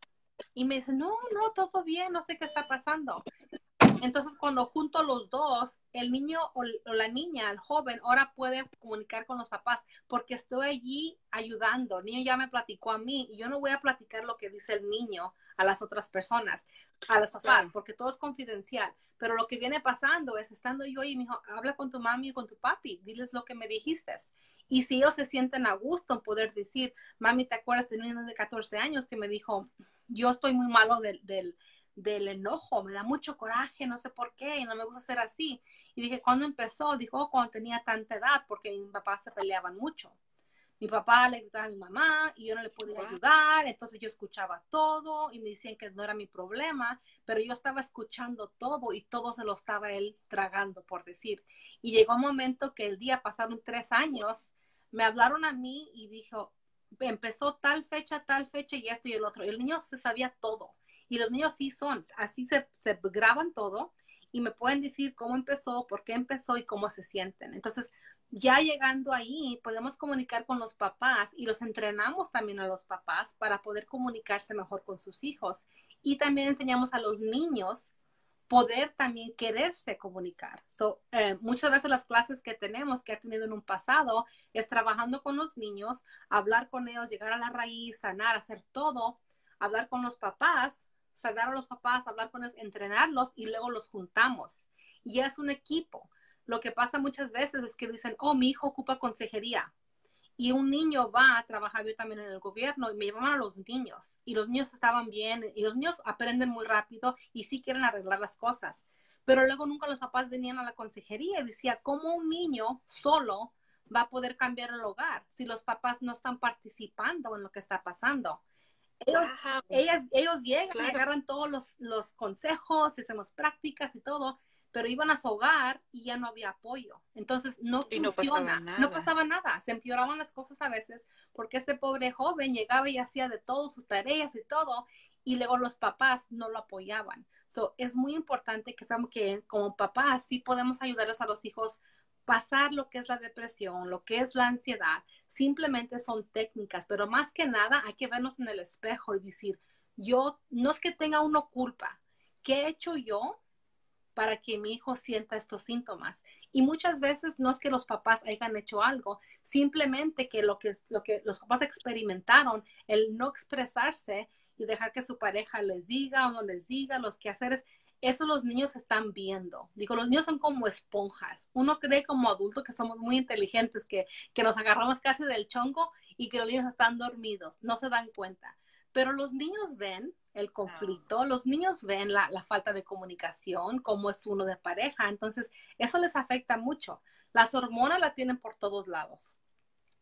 Y me dicen, no, no, todo bien, no sé qué está pasando. Entonces, cuando junto los dos, el niño o, o la niña, el joven, ahora puede comunicar con los papás porque estoy allí ayudando. El niño ya me platicó a mí y yo no voy a platicar lo que dice el niño a las otras personas, a los papás, claro. porque todo es confidencial. Pero lo que viene pasando es, estando yo y mi hijo, habla con tu mami y con tu papi, diles lo que me dijiste. Y si ellos se sienten a gusto en poder decir, mami, ¿te acuerdas de un niño de catorce años que me dijo, yo estoy muy malo del... del del enojo, me da mucho coraje, no sé por qué, y no me gusta ser así. Y dije, ¿cuándo empezó? Dijo, oh, cuando tenía tanta edad, porque mi papá se peleaban mucho. Mi papá le gritaba a mi mamá y yo no le podía ayudar, entonces yo escuchaba todo y me decían que no era mi problema, pero yo estaba escuchando todo y todo se lo estaba él tragando, por decir. Y llegó un momento que el día pasaron tres años, me hablaron a mí y dijo, empezó tal fecha, tal fecha y esto y el otro. El niño se sabía todo. Y los niños sí son, así se, se graban todo y me pueden decir cómo empezó, por qué empezó y cómo se sienten. Entonces, ya llegando ahí, podemos comunicar con los papás y los entrenamos también a los papás para poder comunicarse mejor con sus hijos. Y también enseñamos a los niños poder también quererse comunicar. So, eh, muchas veces las clases que tenemos, que ha tenido en un pasado, es trabajando con los niños, hablar con ellos, llegar a la raíz, sanar, hacer todo, hablar con los papás, sacar a los papás, hablar con ellos, entrenarlos y luego los juntamos. Y es un equipo. Lo que pasa muchas veces es que dicen, oh, mi hijo ocupa consejería. Y un niño va a trabajar, yo también en el gobierno, y me llevaban a los niños. Y los niños estaban bien, y los niños aprenden muy rápido y sí quieren arreglar las cosas. Pero luego nunca los papás venían a la consejería y decía, ¿cómo un niño solo va a poder cambiar el hogar si los papás no están participando en lo que está pasando? Ellos, wow. ellas, ellos llegan claro. y agarran todos los, los consejos, hacemos prácticas y todo, pero iban a su hogar y ya no había apoyo. Entonces no y funciona, no pasaba, nada. no pasaba nada, se empeoraban las cosas a veces porque este pobre joven llegaba y hacía de todo, sus tareas y todo, y luego los papás no lo apoyaban. So, es muy importante que sabemos que como papás sí podemos ayudarles a los hijos pasar lo que es la depresión, lo que es la ansiedad, simplemente son técnicas, pero más que nada hay que vernos en el espejo y decir, yo, no es que tenga uno culpa, ¿qué he hecho yo para que mi hijo sienta estos síntomas? Y muchas veces no es que los papás hayan hecho algo, simplemente que lo que, lo que los papás experimentaron, el no expresarse y dejar que su pareja les diga o no les diga los quehaceres, eso los niños están viendo. Digo, los niños son como esponjas. Uno cree como adulto que somos muy inteligentes, que, que nos agarramos casi del chongo y que los niños están dormidos. No se dan cuenta. Pero los niños ven el conflicto, no. los niños ven la, la falta de comunicación, cómo es uno de pareja. Entonces, eso les afecta mucho. Las hormonas la tienen por todos lados.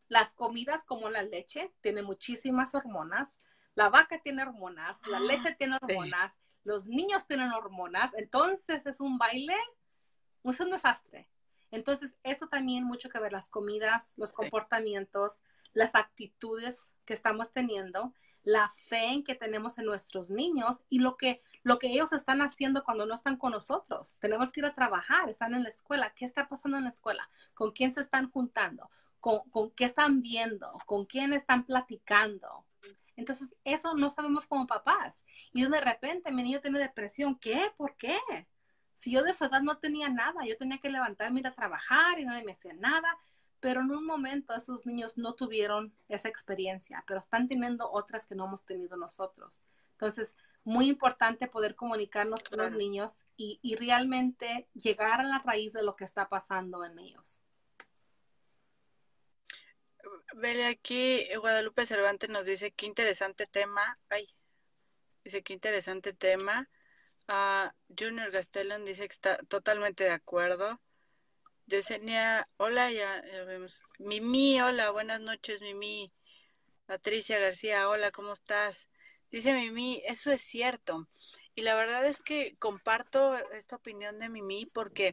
las comidas como la leche tienen muchísimas hormonas, la vaca tiene hormonas, la leche tiene hormonas, sí. Los niños tienen hormonas, entonces es un baile, es un desastre. Entonces, eso también mucho que ver, las comidas, los comportamientos, sí. Las actitudes que estamos teniendo, la fe en que tenemos en nuestros niños y lo que, lo que ellos están haciendo cuando no están con nosotros. Tenemos que ir a trabajar, están en la escuela. ¿Qué está pasando en la escuela? ¿Con quién se están juntando? ¿Con, con qué están viendo? ¿Con quién están platicando? Entonces, eso no sabemos como papás. Y de repente mi niño tiene depresión. ¿Qué? ¿Por qué? Si yo de su edad no tenía nada, yo tenía que levantarme, ir a trabajar y nadie me hacía nada. Pero en un momento esos niños no tuvieron esa experiencia, pero están teniendo otras que no hemos tenido nosotros. Entonces, muy importante poder comunicarnos con los niños y, y realmente llegar a la raíz de lo que está pasando en ellos. Vele, aquí Guadalupe Cervantes nos dice qué interesante tema. Ay, dice qué interesante tema. Uh, Junior Gastelum dice que está totalmente de acuerdo. Yesenia, hola, ya, ya vemos. Mimi, hola, buenas noches, Mimi. Patricia García, hola, ¿cómo estás? Dice Mimi, eso es cierto. Y la verdad es que comparto esta opinión de Mimi porque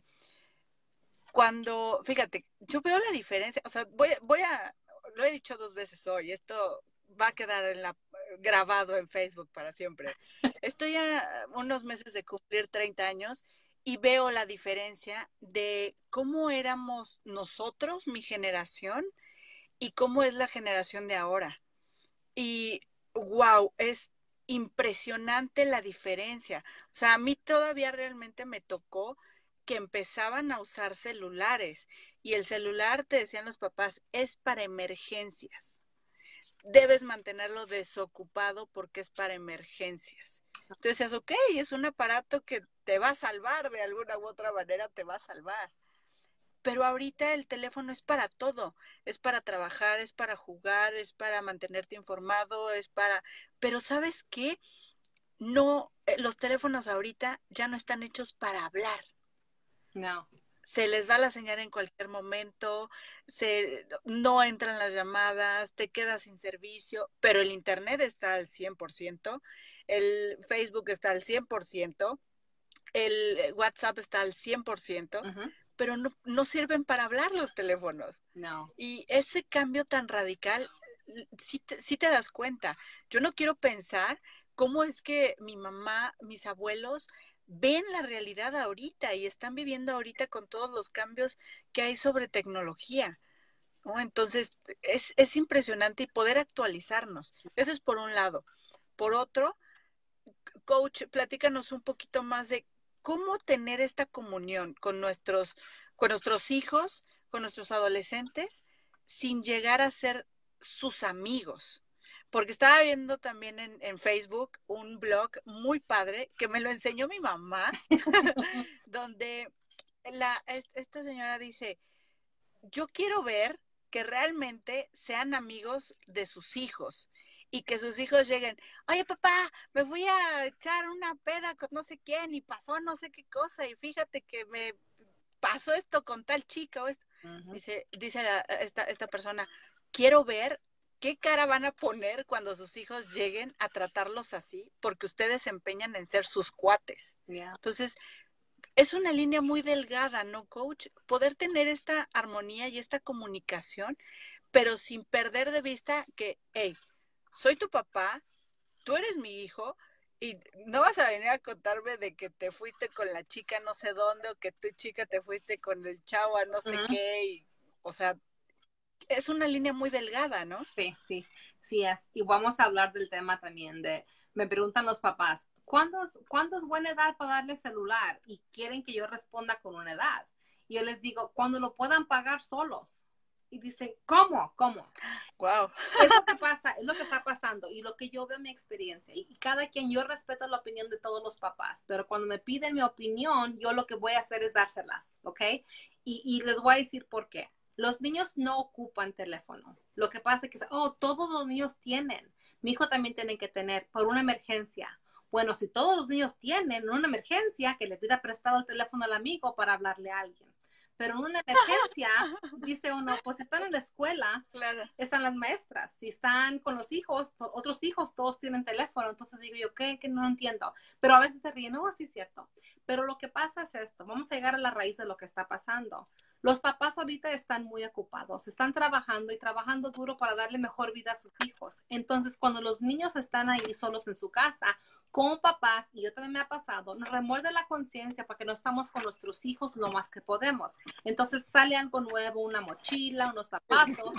cuando, fíjate, yo veo la diferencia, o sea, voy, voy a, lo he dicho dos veces hoy, esto va a quedar en la, grabado en Facebook para siempre. Estoy a unos meses de cumplir treinta años y veo la diferencia de cómo éramos nosotros, mi generación, y cómo es la generación de ahora. Y wow, es impresionante la diferencia. O sea, a mí todavía realmente me tocó que empezaban a usar celulares y el celular, te decían los papás, es para emergencias. Debes mantenerlo desocupado porque es para emergencias. Entonces decías, ok, es un aparato que te va a salvar de alguna u otra manera, te va a salvar. Pero ahorita el teléfono es para todo, es para trabajar, es para jugar, es para mantenerte informado, es para... Pero ¿sabes qué? No, los teléfonos ahorita ya no están hechos para hablar. No. Se les va la señal en cualquier momento, se, no entran las llamadas, te quedas sin servicio, pero el internet está al cien por ciento, el Facebook está al cien por ciento, el WhatsApp está al cien por ciento, uh-huh. Pero no, no sirven para hablar los teléfonos. No. Y ese cambio tan radical, sí te, sí te das cuenta. Yo no quiero pensar cómo es que mi mamá, mis abuelos ven la realidad ahorita y están viviendo ahorita con todos los cambios que hay sobre tecnología, ¿no? Entonces, es, es impresionante y poder actualizarnos. Eso es por un lado. Por otro, coach, platícanos un poquito más de cómo tener esta comunión con nuestros, con nuestros hijos, con nuestros adolescentes, sin llegar a ser sus amigos. Porque estaba viendo también en, en Facebook un blog muy padre que me lo enseñó mi mamá, donde la, esta señora dice, yo quiero ver que realmente sean amigos de sus hijos y que sus hijos lleguen, oye papá, me fui a echar una peda con no sé quién y pasó no sé qué cosa y fíjate que me pasó esto con tal chica o esto. Uh-huh. Dice, dice la, esta, esta persona, quiero ver qué cara van a poner cuando sus hijos lleguen a tratarlos así, porque ustedes se empeñan en ser sus cuates. Yeah. Entonces, es una línea muy delgada, ¿no, coach? Poder tener esta armonía y esta comunicación, pero sin perder de vista que, hey, soy tu papá, tú eres mi hijo, y no vas a venir a contarme de que te fuiste con la chica no sé dónde, o que tu chica te fuiste con el chavo a no sé uh-huh. qué, y, o sea, es una línea muy delgada, ¿no? Sí, sí, sí es. Y vamos a hablar del tema también de, me preguntan los papás, ¿cuándo es, ¿cuándo es buena edad para darle celular? Y quieren que yo responda con una edad. Y yo les digo, cuando lo puedan pagar solos. Y dicen, ¿cómo? ¿Cómo? Wow. Es lo que pasa, es lo que está pasando y lo que yo veo en mi experiencia. Y cada quien, yo respeto la opinión de todos los papás, pero cuando me piden mi opinión, yo lo que voy a hacer es dárselas, ¿ok? Y, y les voy a decir por qué. Los niños no ocupan teléfono. Lo que pasa es que, oh, todos los niños tienen. Mi hijo también tiene que tener por una emergencia. Bueno, si todos los niños tienen una emergencia, que le pida prestado el teléfono al amigo para hablarle a alguien. Pero en una emergencia, dice uno, pues si están en la escuela, Claro. están las maestras. Si están con los hijos, otros hijos, todos tienen teléfono. Entonces digo yo, ¿qué? Que no entiendo. Pero a veces se ríen, no, sí es cierto. Pero lo que pasa es esto, vamos a llegar a la raíz de lo que está pasando. Los papás ahorita están muy ocupados, están trabajando y trabajando duro para darle mejor vida a sus hijos. Entonces, cuando los niños están ahí solos en su casa, como papás, y yo también me ha pasado, nos remuerde la conciencia porque no estamos con nuestros hijos lo más que podemos. Entonces sale algo nuevo, una mochila, unos zapatos,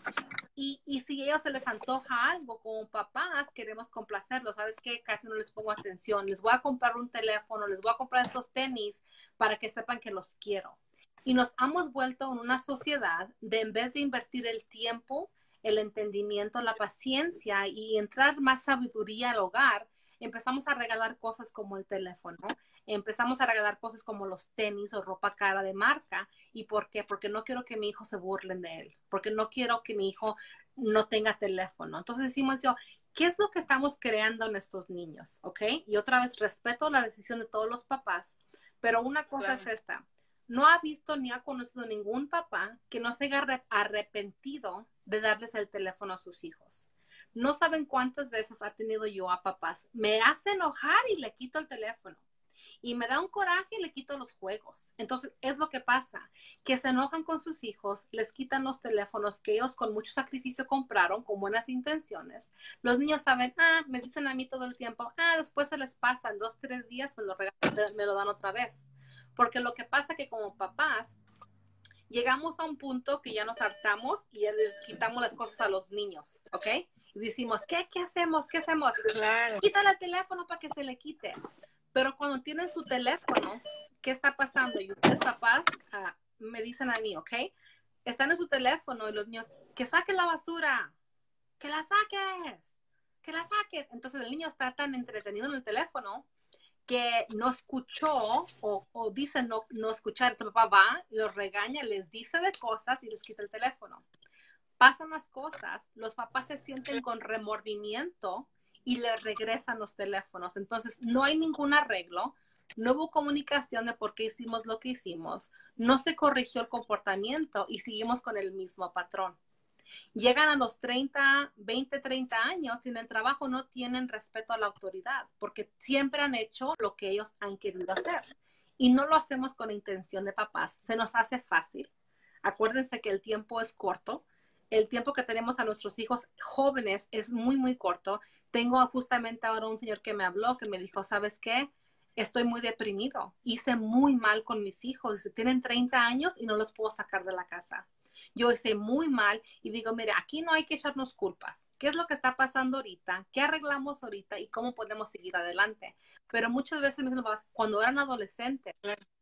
y, y si a ellos se les antoja algo como papás, queremos complacerlos. ¿Sabes qué? Casi no les pongo atención. Les voy a comprar un teléfono, les voy a comprar estos tenis para que sepan que los quiero. Y nos hemos vuelto en una sociedad de, en vez de invertir el tiempo, el entendimiento, la paciencia y entrar más sabiduría al hogar, empezamos a regalar cosas como el teléfono, empezamos a regalar cosas como los tenis o ropa cara de marca. ¿Y por qué? Porque no quiero que mi hijo se burlen de él, porque no quiero que mi hijo no tenga teléfono. Entonces decimos yo, ¿qué es lo que estamos creando en estos niños? ¿Ok? Y otra vez, respeto la decisión de todos los papás, pero una cosa Claro. es esta. No ha visto ni ha conocido ningún papá que no se haya arrepentido de darles el teléfono a sus hijos. No saben cuántas veces ha tenido yo a papás. Me hace enojar y le quito el teléfono. Y me da un coraje y le quito los juegos. Entonces, es lo que pasa, que se enojan con sus hijos, les quitan los teléfonos que ellos con mucho sacrificio compraron, con buenas intenciones. Los niños saben, ah, me dicen a mí todo el tiempo, ah, después se les pasa, en dos, tres días me lo, regalan, me lo dan otra vez. Porque lo que pasa que como papás, llegamos a un punto que ya nos hartamos y ya les quitamos las cosas a los niños, ¿ok? Y decimos, ¿qué? ¿Qué hacemos? ¿Qué hacemos? Claro. Quítale el teléfono para que se le quite. Pero cuando tienen su teléfono, ¿qué está pasando? Y ustedes papás uh, me dicen a mí, ¿ok? Están en su teléfono y los niños, que saques la basura, que la saques, que la saques. Entonces el niño está tan entretenido en el teléfono que no escuchó o, o dice no, no escuchar. Entonces papá va, los regaña, les dice de cosas y les quita el teléfono. Pasan las cosas, los papás se sienten con remordimiento y les regresan los teléfonos. Entonces, no hay ningún arreglo, no hubo comunicación de por qué hicimos lo que hicimos, no se corrigió el comportamiento y seguimos con el mismo patrón. Llegan a los treinta, veinte, treinta años y en el trabajo no tienen respeto a la autoridad porque siempre han hecho lo que ellos han querido hacer. Y no lo hacemos con intención de papás, se nos hace fácil. Acuérdense que el tiempo es corto. El tiempo que tenemos a nuestros hijos jóvenes es muy, muy corto. Tengo justamente ahora un señor que me habló, que me dijo, ¿sabes qué? Estoy muy deprimido. Hice muy mal con mis hijos. Dice, tienen treinta años y no los puedo sacar de la casa. Yo hice muy mal y digo, mire, aquí no hay que echarnos culpas. ¿Qué es lo que está pasando ahorita? ¿Qué arreglamos ahorita? ¿Y cómo podemos seguir adelante? Pero muchas veces me dicen, cuando eran adolescentes,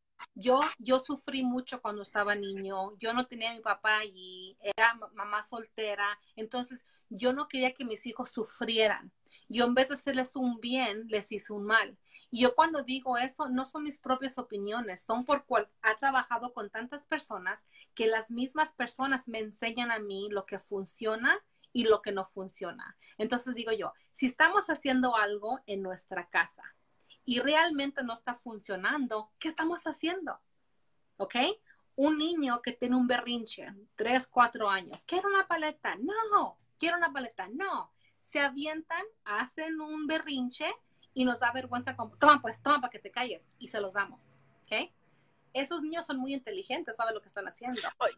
Yo, yo sufrí mucho cuando estaba niño, yo no tenía a mi papá y era mamá soltera, entonces yo no quería que mis hijos sufrieran. Yo en vez de hacerles un bien, les hice un mal. Y yo cuando digo eso, no son mis propias opiniones, son por cual ha trabajado con tantas personas que las mismas personas me enseñan a mí lo que funciona y lo que no funciona. Entonces digo yo, si estamos haciendo algo en nuestra casa, y realmente no está funcionando, ¿qué estamos haciendo? ¿Ok? Un niño que tiene un berrinche, tres, cuatro años, ¿quiero una paleta? No, quiero una paleta, no. Se avientan, hacen un berrinche y nos da vergüenza. Con, toma pues, toma para que te calles y se los damos. ¿Ok? Esos niños son muy inteligentes, saben lo que están haciendo. Oye,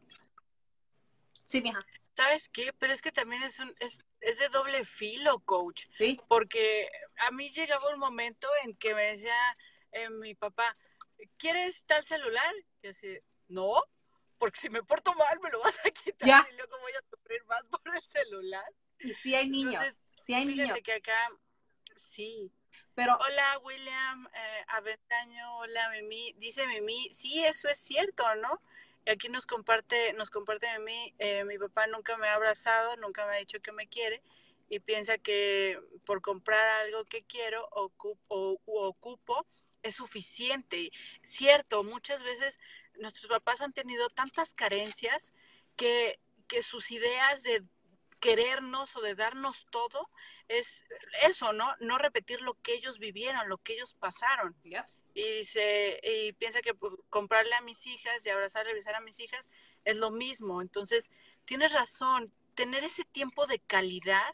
sí, mija. ¿Sabes qué? Pero es que también es, un, es, es de doble filo, coach. Sí. Porque a mí llegaba un momento en que me decía eh, mi papá, ¿quieres tal celular? Y yo así, no, porque si me porto mal me lo vas a quitar ya. y luego voy a sufrir más por el celular. Y sí hay niños. Entonces, sí hay fíjate niños. que acá, sí. Pero, hola, William, eh, Aventaño, hola, Mimi. Dice Mimi, sí, eso es cierto, ¿no? Y aquí nos comparte, nos comparte Mimi, eh, mi papá nunca me ha abrazado, nunca me ha dicho que me quiere y piensa que por comprar algo que quiero o ocupo, o, o ocupo es suficiente. Cierto, muchas veces nuestros papás han tenido tantas carencias que, que sus ideas de querernos o de darnos todo, es eso, ¿no? No repetir lo que ellos vivieron, lo que ellos pasaron. Yep. Y, se, y piensa que pues, comprarle a mis hijas y abrazarle y besar a mis hijas es lo mismo. Entonces, tienes razón, tener ese tiempo de calidad.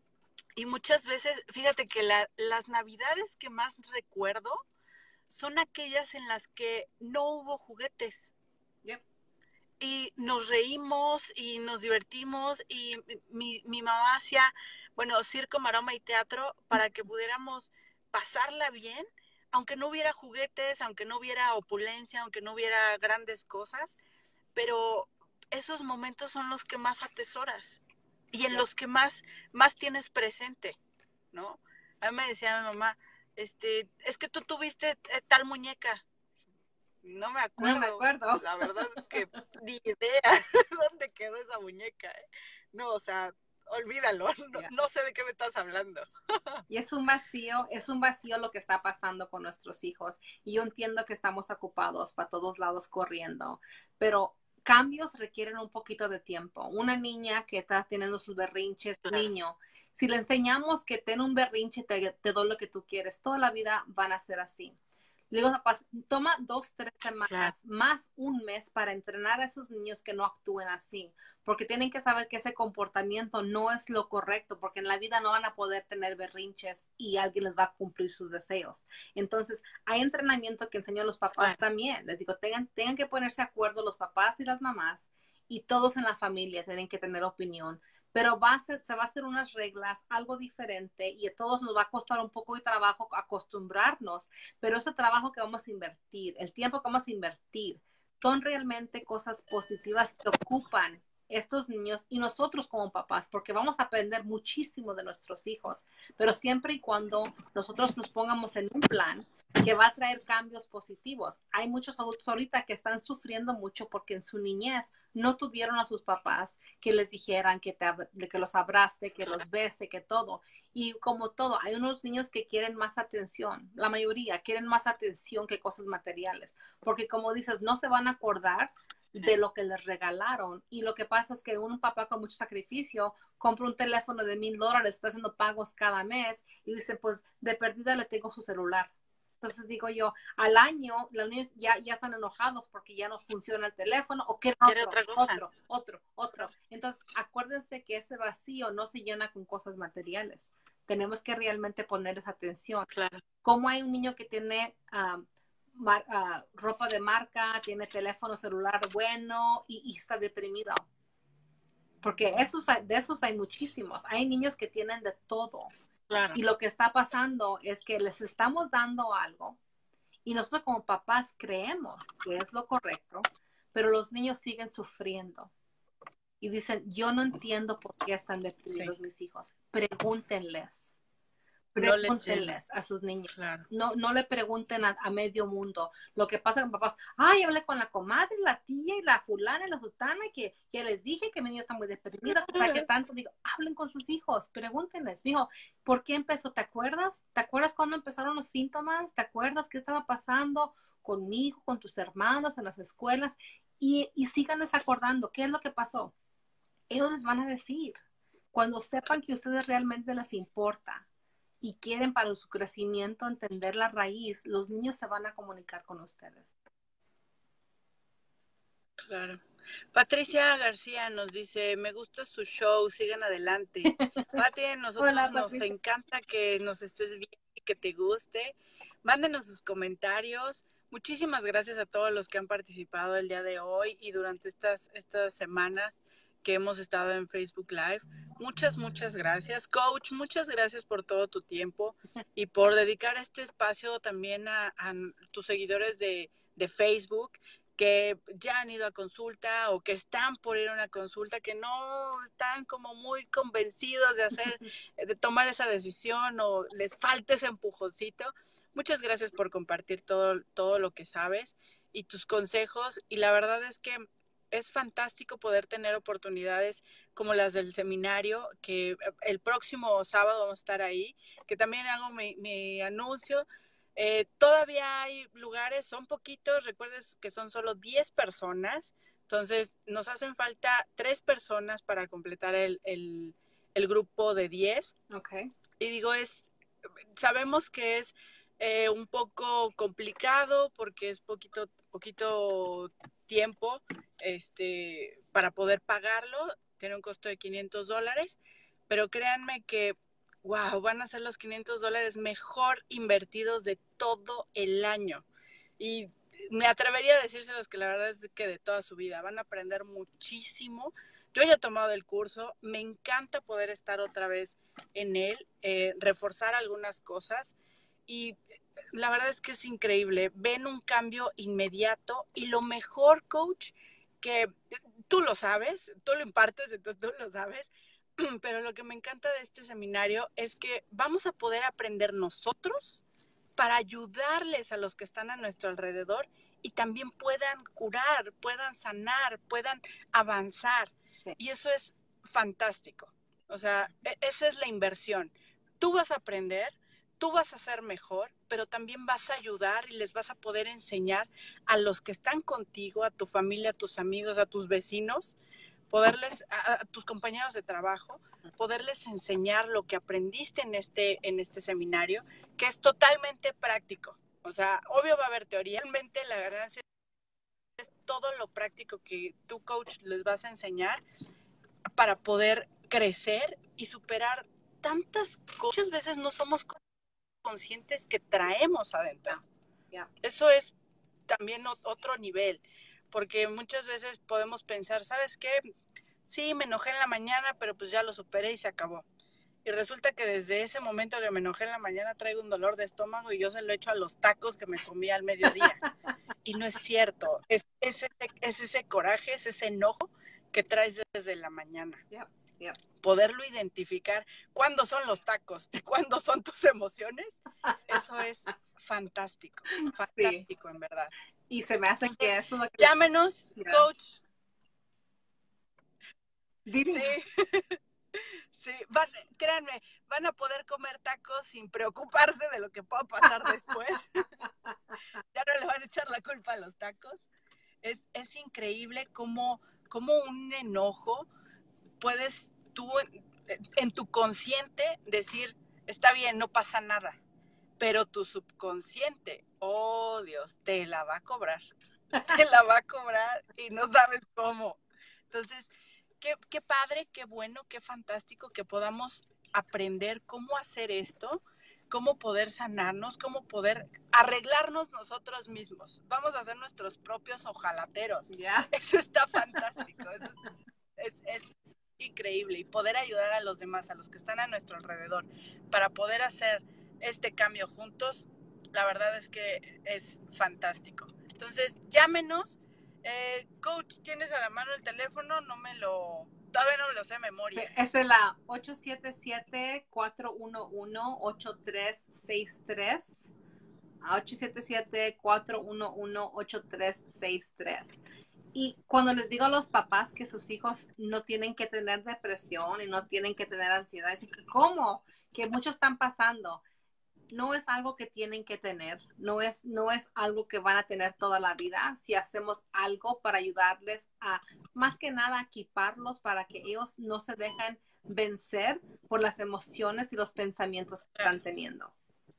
Y muchas veces, fíjate que la, las navidades que más recuerdo son aquellas en las que no hubo juguetes. Yep. Y nos reímos y nos divertimos y mi, mi mamá hacía, bueno, circo, maroma y teatro para que pudiéramos pasarla bien, aunque no hubiera juguetes, aunque no hubiera opulencia, aunque no hubiera grandes cosas, pero esos momentos son los que más atesoras y en Yep. los que más, más tienes presente, ¿no? A mí me decía mi mamá, este, es que tú tuviste tal muñeca. No me acuerdo. No me acuerdo. La verdad es que ni idea dónde quedó esa muñeca. ¿eh? No, o sea, olvídalo. No, Yeah. no sé de qué me estás hablando. Y es un vacío, es un vacío lo que está pasando con nuestros hijos. Y yo entiendo que estamos ocupados para todos lados corriendo, pero cambios requieren un poquito de tiempo. Una niña que está teniendo sus berrinches, Claro. niño, si le enseñamos que ten un berrinche, te, te doy lo que tú quieres, toda la vida van a ser así. Le digo, papás, toma dos, tres semanas, Claro. más un mes para entrenar a esos niños que no actúen así, porque tienen que saber que ese comportamiento no es lo correcto, porque en la vida no van a poder tener berrinches y alguien les va a cumplir sus deseos. Entonces, hay entrenamiento que enseño a los papás Claro. también. Les digo, tengan, tengan que ponerse de acuerdo los papás y las mamás, y todos en la familia tienen que tener opinión. Pero va a ser, se va a hacer unas reglas, algo diferente, y a todos nos va a costar un poco de trabajo acostumbrarnos, pero ese trabajo que vamos a invertir, el tiempo que vamos a invertir, son realmente cosas positivas que ocupan estos niños y nosotros como papás, porque vamos a aprender muchísimo de nuestros hijos, pero siempre y cuando nosotros nos pongamos en un plan que va a traer cambios positivos. Hay muchos adultos ahorita que están sufriendo mucho porque en su niñez no tuvieron a sus papás que les dijeran que, te, que los abrace, que los bese, que todo. Y como todo, hay unos niños que quieren más atención, la mayoría quieren más atención que cosas materiales, porque como dices, no se van a acordar de lo que les regalaron. Y lo que pasa es que un papá con mucho sacrificio compra un teléfono de mil dólares, está haciendo pagos cada mes y dice, pues de perdida le tengo su celular. Entonces digo yo, al año los niños ya, ya están enojados porque ya no funciona el teléfono o quieren otro, otra cosa. otro, otro, otro. Entonces acuérdense que ese vacío no se llena con cosas materiales. Tenemos que realmente ponerles atención. Claro. Como hay un niño que tiene um, mar, uh, ropa de marca, tiene teléfono celular bueno y, y está deprimido. Porque esos, de esos hay muchísimos. Hay niños que tienen de todo. Claro. Y lo que está pasando es que les estamos dando algo y nosotros como papás creemos que es lo correcto, pero los niños siguen sufriendo. Y dicen, yo no entiendo por qué están deprimidos sí. mis hijos. Pregúntenles. Pregúntenles no a sus niños. Claro. No, no le pregunten a, a medio mundo. Lo que pasa con papás, ay, hablé con la comadre, la tía y la fulana y la sultana y que ya les dije que mi niño está muy deprimido. ¿Para qué tanto? Digo, hablen con sus hijos, pregúntenles. Dijo, ¿por qué empezó? ¿Te acuerdas? ¿Te acuerdas cuando empezaron los síntomas? ¿Te acuerdas qué estaba pasando con mi hijo, con tus hermanos en las escuelas? Y, y síganles acordando, ¿qué es lo que pasó? Ellos les van a decir, cuando sepan que a ustedes realmente les importa y quieren para su crecimiento entender la raíz, los niños se van a comunicar con ustedes. Claro. Patricia García nos dice, me gusta su show, sigan adelante. Pati, a nosotros Hola, nos Patricia. encanta que nos estés viendo y que te guste. Mándenos sus comentarios. Muchísimas gracias a todos los que han participado el día de hoy y durante estas, estas semanas que hemos estado en Facebook Live. Muchas, muchas gracias. Coach, muchas gracias por todo tu tiempo y por dedicar este espacio también a, a tus seguidores de, de Facebook que ya han ido a consulta o que están por ir a una consulta, que no están como muy convencidos de hacer, de tomar esa decisión o les falta ese empujoncito. Muchas gracias por compartir todo, todo lo que sabes y tus consejos, y la verdad es que es fantástico poder tener oportunidades como las del seminario, que el próximo sábado vamos a estar ahí, que también hago mi, mi anuncio. Eh, todavía hay lugares, son poquitos, recuerdes que son solo diez personas, Entonces, nos hacen falta tres personas para completar el, el, el grupo de diez. Okay. Y digo, es, sabemos que es eh, un poco complicado porque es poquito, poquito tiempo este, para poder pagarlo. Tiene un costo de quinientos dólares, pero créanme que, wow, van a ser los quinientos dólares mejor invertidos de todo el año. Y me atrevería a decírselos que la verdad es que de toda su vida van a aprender muchísimo. Yo ya he tomado el curso, me encanta poder estar otra vez en él, eh, reforzar algunas cosas y la verdad es que es increíble. Ven un cambio inmediato y lo mejor, coach, que tú lo sabes, tú lo impartes, entonces tú lo sabes, pero lo que me encanta de este seminario es que vamos a poder aprender nosotros para ayudarles a los que están a nuestro alrededor y también puedan curar, puedan sanar, puedan avanzar. Sí. Y eso es fantástico. O sea, esa es la inversión. Tú vas a aprender, tú vas a ser mejor, pero también vas a ayudar y les vas a poder enseñar a los que están contigo, a tu familia, a tus amigos, a tus vecinos, poderles, a, a tus compañeros de trabajo, poderles enseñar lo que aprendiste en este, en este seminario, que es totalmente práctico. O sea, obvio va a haber teoría, realmente la ganancia es todo lo práctico que tu coach les vas a enseñar para poder crecer y superar tantas cosas. Muchas veces no somos conscientes que traemos adentro. Yeah. Eso es también otro nivel, porque muchas veces podemos pensar, ¿sabes qué? Sí, me enojé en la mañana, pero pues ya lo superé y se acabó. Y resulta que desde ese momento que me enojé en la mañana traigo un dolor de estómago y yo se lo echo a los tacos que me comí al mediodía. Y no es cierto. Es, es, ese, es ese coraje, es ese enojo que traes desde la mañana. Yep, yep. Poderlo identificar cuándo son los tacos y cuándo son tus emociones, eso es fantástico. Fantástico, sí. En verdad. Y se me hace Entonces, que eso es lo que... Llámenos, yeah. Coach. Dime. Sí. Sí, van, créanme, van a poder comer tacos sin preocuparse de lo que pueda pasar después. Ya no le van a echar la culpa a los tacos. Es, es increíble cómo, cómo un enojo puedes tú en, en tu consciente decir, está bien, no pasa nada. Pero tu subconsciente, oh Dios, te la va a cobrar. Te la va a cobrar y no sabes cómo. Entonces, Qué, qué padre, qué bueno, qué fantástico que podamos aprender cómo hacer esto, cómo poder sanarnos, cómo poder arreglarnos nosotros mismos. Vamos a ser nuestros propios ojalateros. Yeah. Eso está fantástico, eso es, es, es increíble. Y poder ayudar a los demás, a los que están a nuestro alrededor, para poder hacer este cambio juntos, la verdad es que es fantástico. Entonces, llámenos. Eh, coach, ¿tienes a la mano el teléfono? No me lo... Todavía no me lo sé de memoria. Es la ocho siete siete, cuatro uno uno, ocho tres seis tres. ocho siete siete, cuatro uno uno, ocho tres seis tres. Y cuando les digo a los papás que sus hijos no tienen que tener depresión y no tienen que tener ansiedad, es que ¿cómo? Que muchos están pasando. No es algo que tienen que tener, no es, no es algo que van a tener toda la vida. Si hacemos algo para ayudarles a, más que nada, equiparlos para que ellos no se dejen vencer por las emociones y los pensamientos que están teniendo.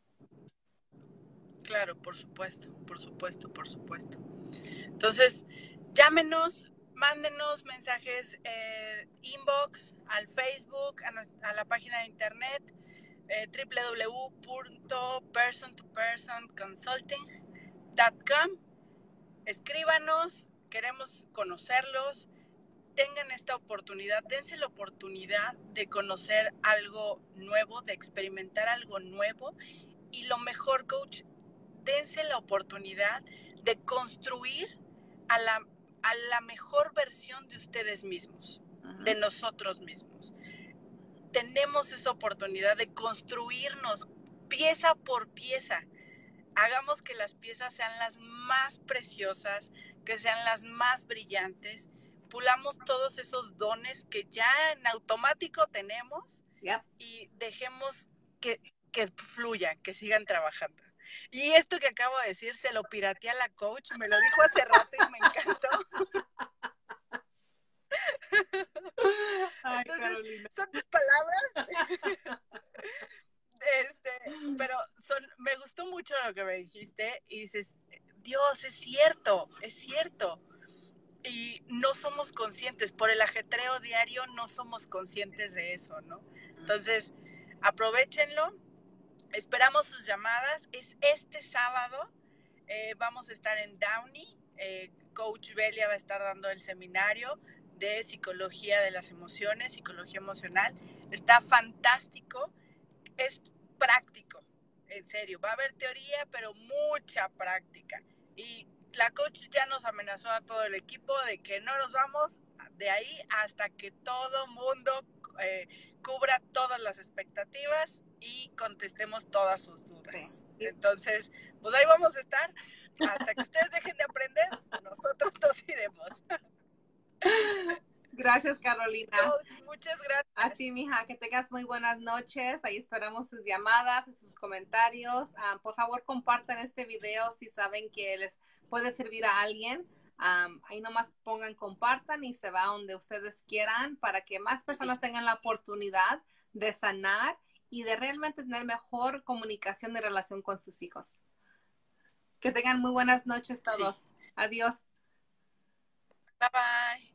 Claro, por supuesto, por supuesto, por supuesto. Entonces, llámenos, mándenos mensajes eh, inbox al Facebook, a, nuestra, a la página de internet, Eh, w w w punto person to person consulting punto com. Escríbanos, queremos conocerlos, tengan esta oportunidad, dense la oportunidad de conocer algo nuevo, de experimentar algo nuevo y lo mejor, coach, dense la oportunidad de construir a la, a la mejor versión de ustedes mismos, uh-huh. de nosotros mismos. Tenemos esa oportunidad de construirnos pieza por pieza. Hagamos que las piezas sean las más preciosas, que sean las más brillantes. Pulamos todos esos dones que ya en automático tenemos yep. y dejemos que, que fluyan, que sigan trabajando. Y esto que acabo de decir se lo pirateé a la coach, me lo dijo hace rato y me encantó. Ay, Entonces, Carolina. son tus palabras. Este, pero son, me gustó mucho lo que me dijiste y dices, Dios, es cierto, es cierto. Y no somos conscientes, por el ajetreo diario no somos conscientes de eso, ¿no? Entonces, aprovéchenlo, esperamos sus llamadas, es este sábado, eh, vamos a estar en Downey, eh, Coach Belia va a estar dando el seminario de psicología de las emociones, psicología emocional, está fantástico, es práctico, en serio, va a haber teoría, pero mucha práctica, y la coach ya nos amenazó a todo el equipo de que no nos vamos de ahí hasta que todo mundo eh, cubra todas las expectativas y contestemos todas sus dudas. Sí. Entonces, pues ahí vamos a estar hasta que ustedes dejen de aprender, nosotros nos iremos. Gracias, Carolina. Coach, muchas gracias. A ti, mija, que tengas muy buenas noches. Ahí esperamos sus llamadas y sus comentarios. Um, por favor, compartan este video si saben que les puede servir a alguien. Um, ahí nomás pongan compartan y se va donde ustedes quieran para que más personas tengan la oportunidad de sanar y de realmente tener mejor comunicación y relación con sus hijos. Que tengan muy buenas noches todos. Sí. Adiós. Bye bye.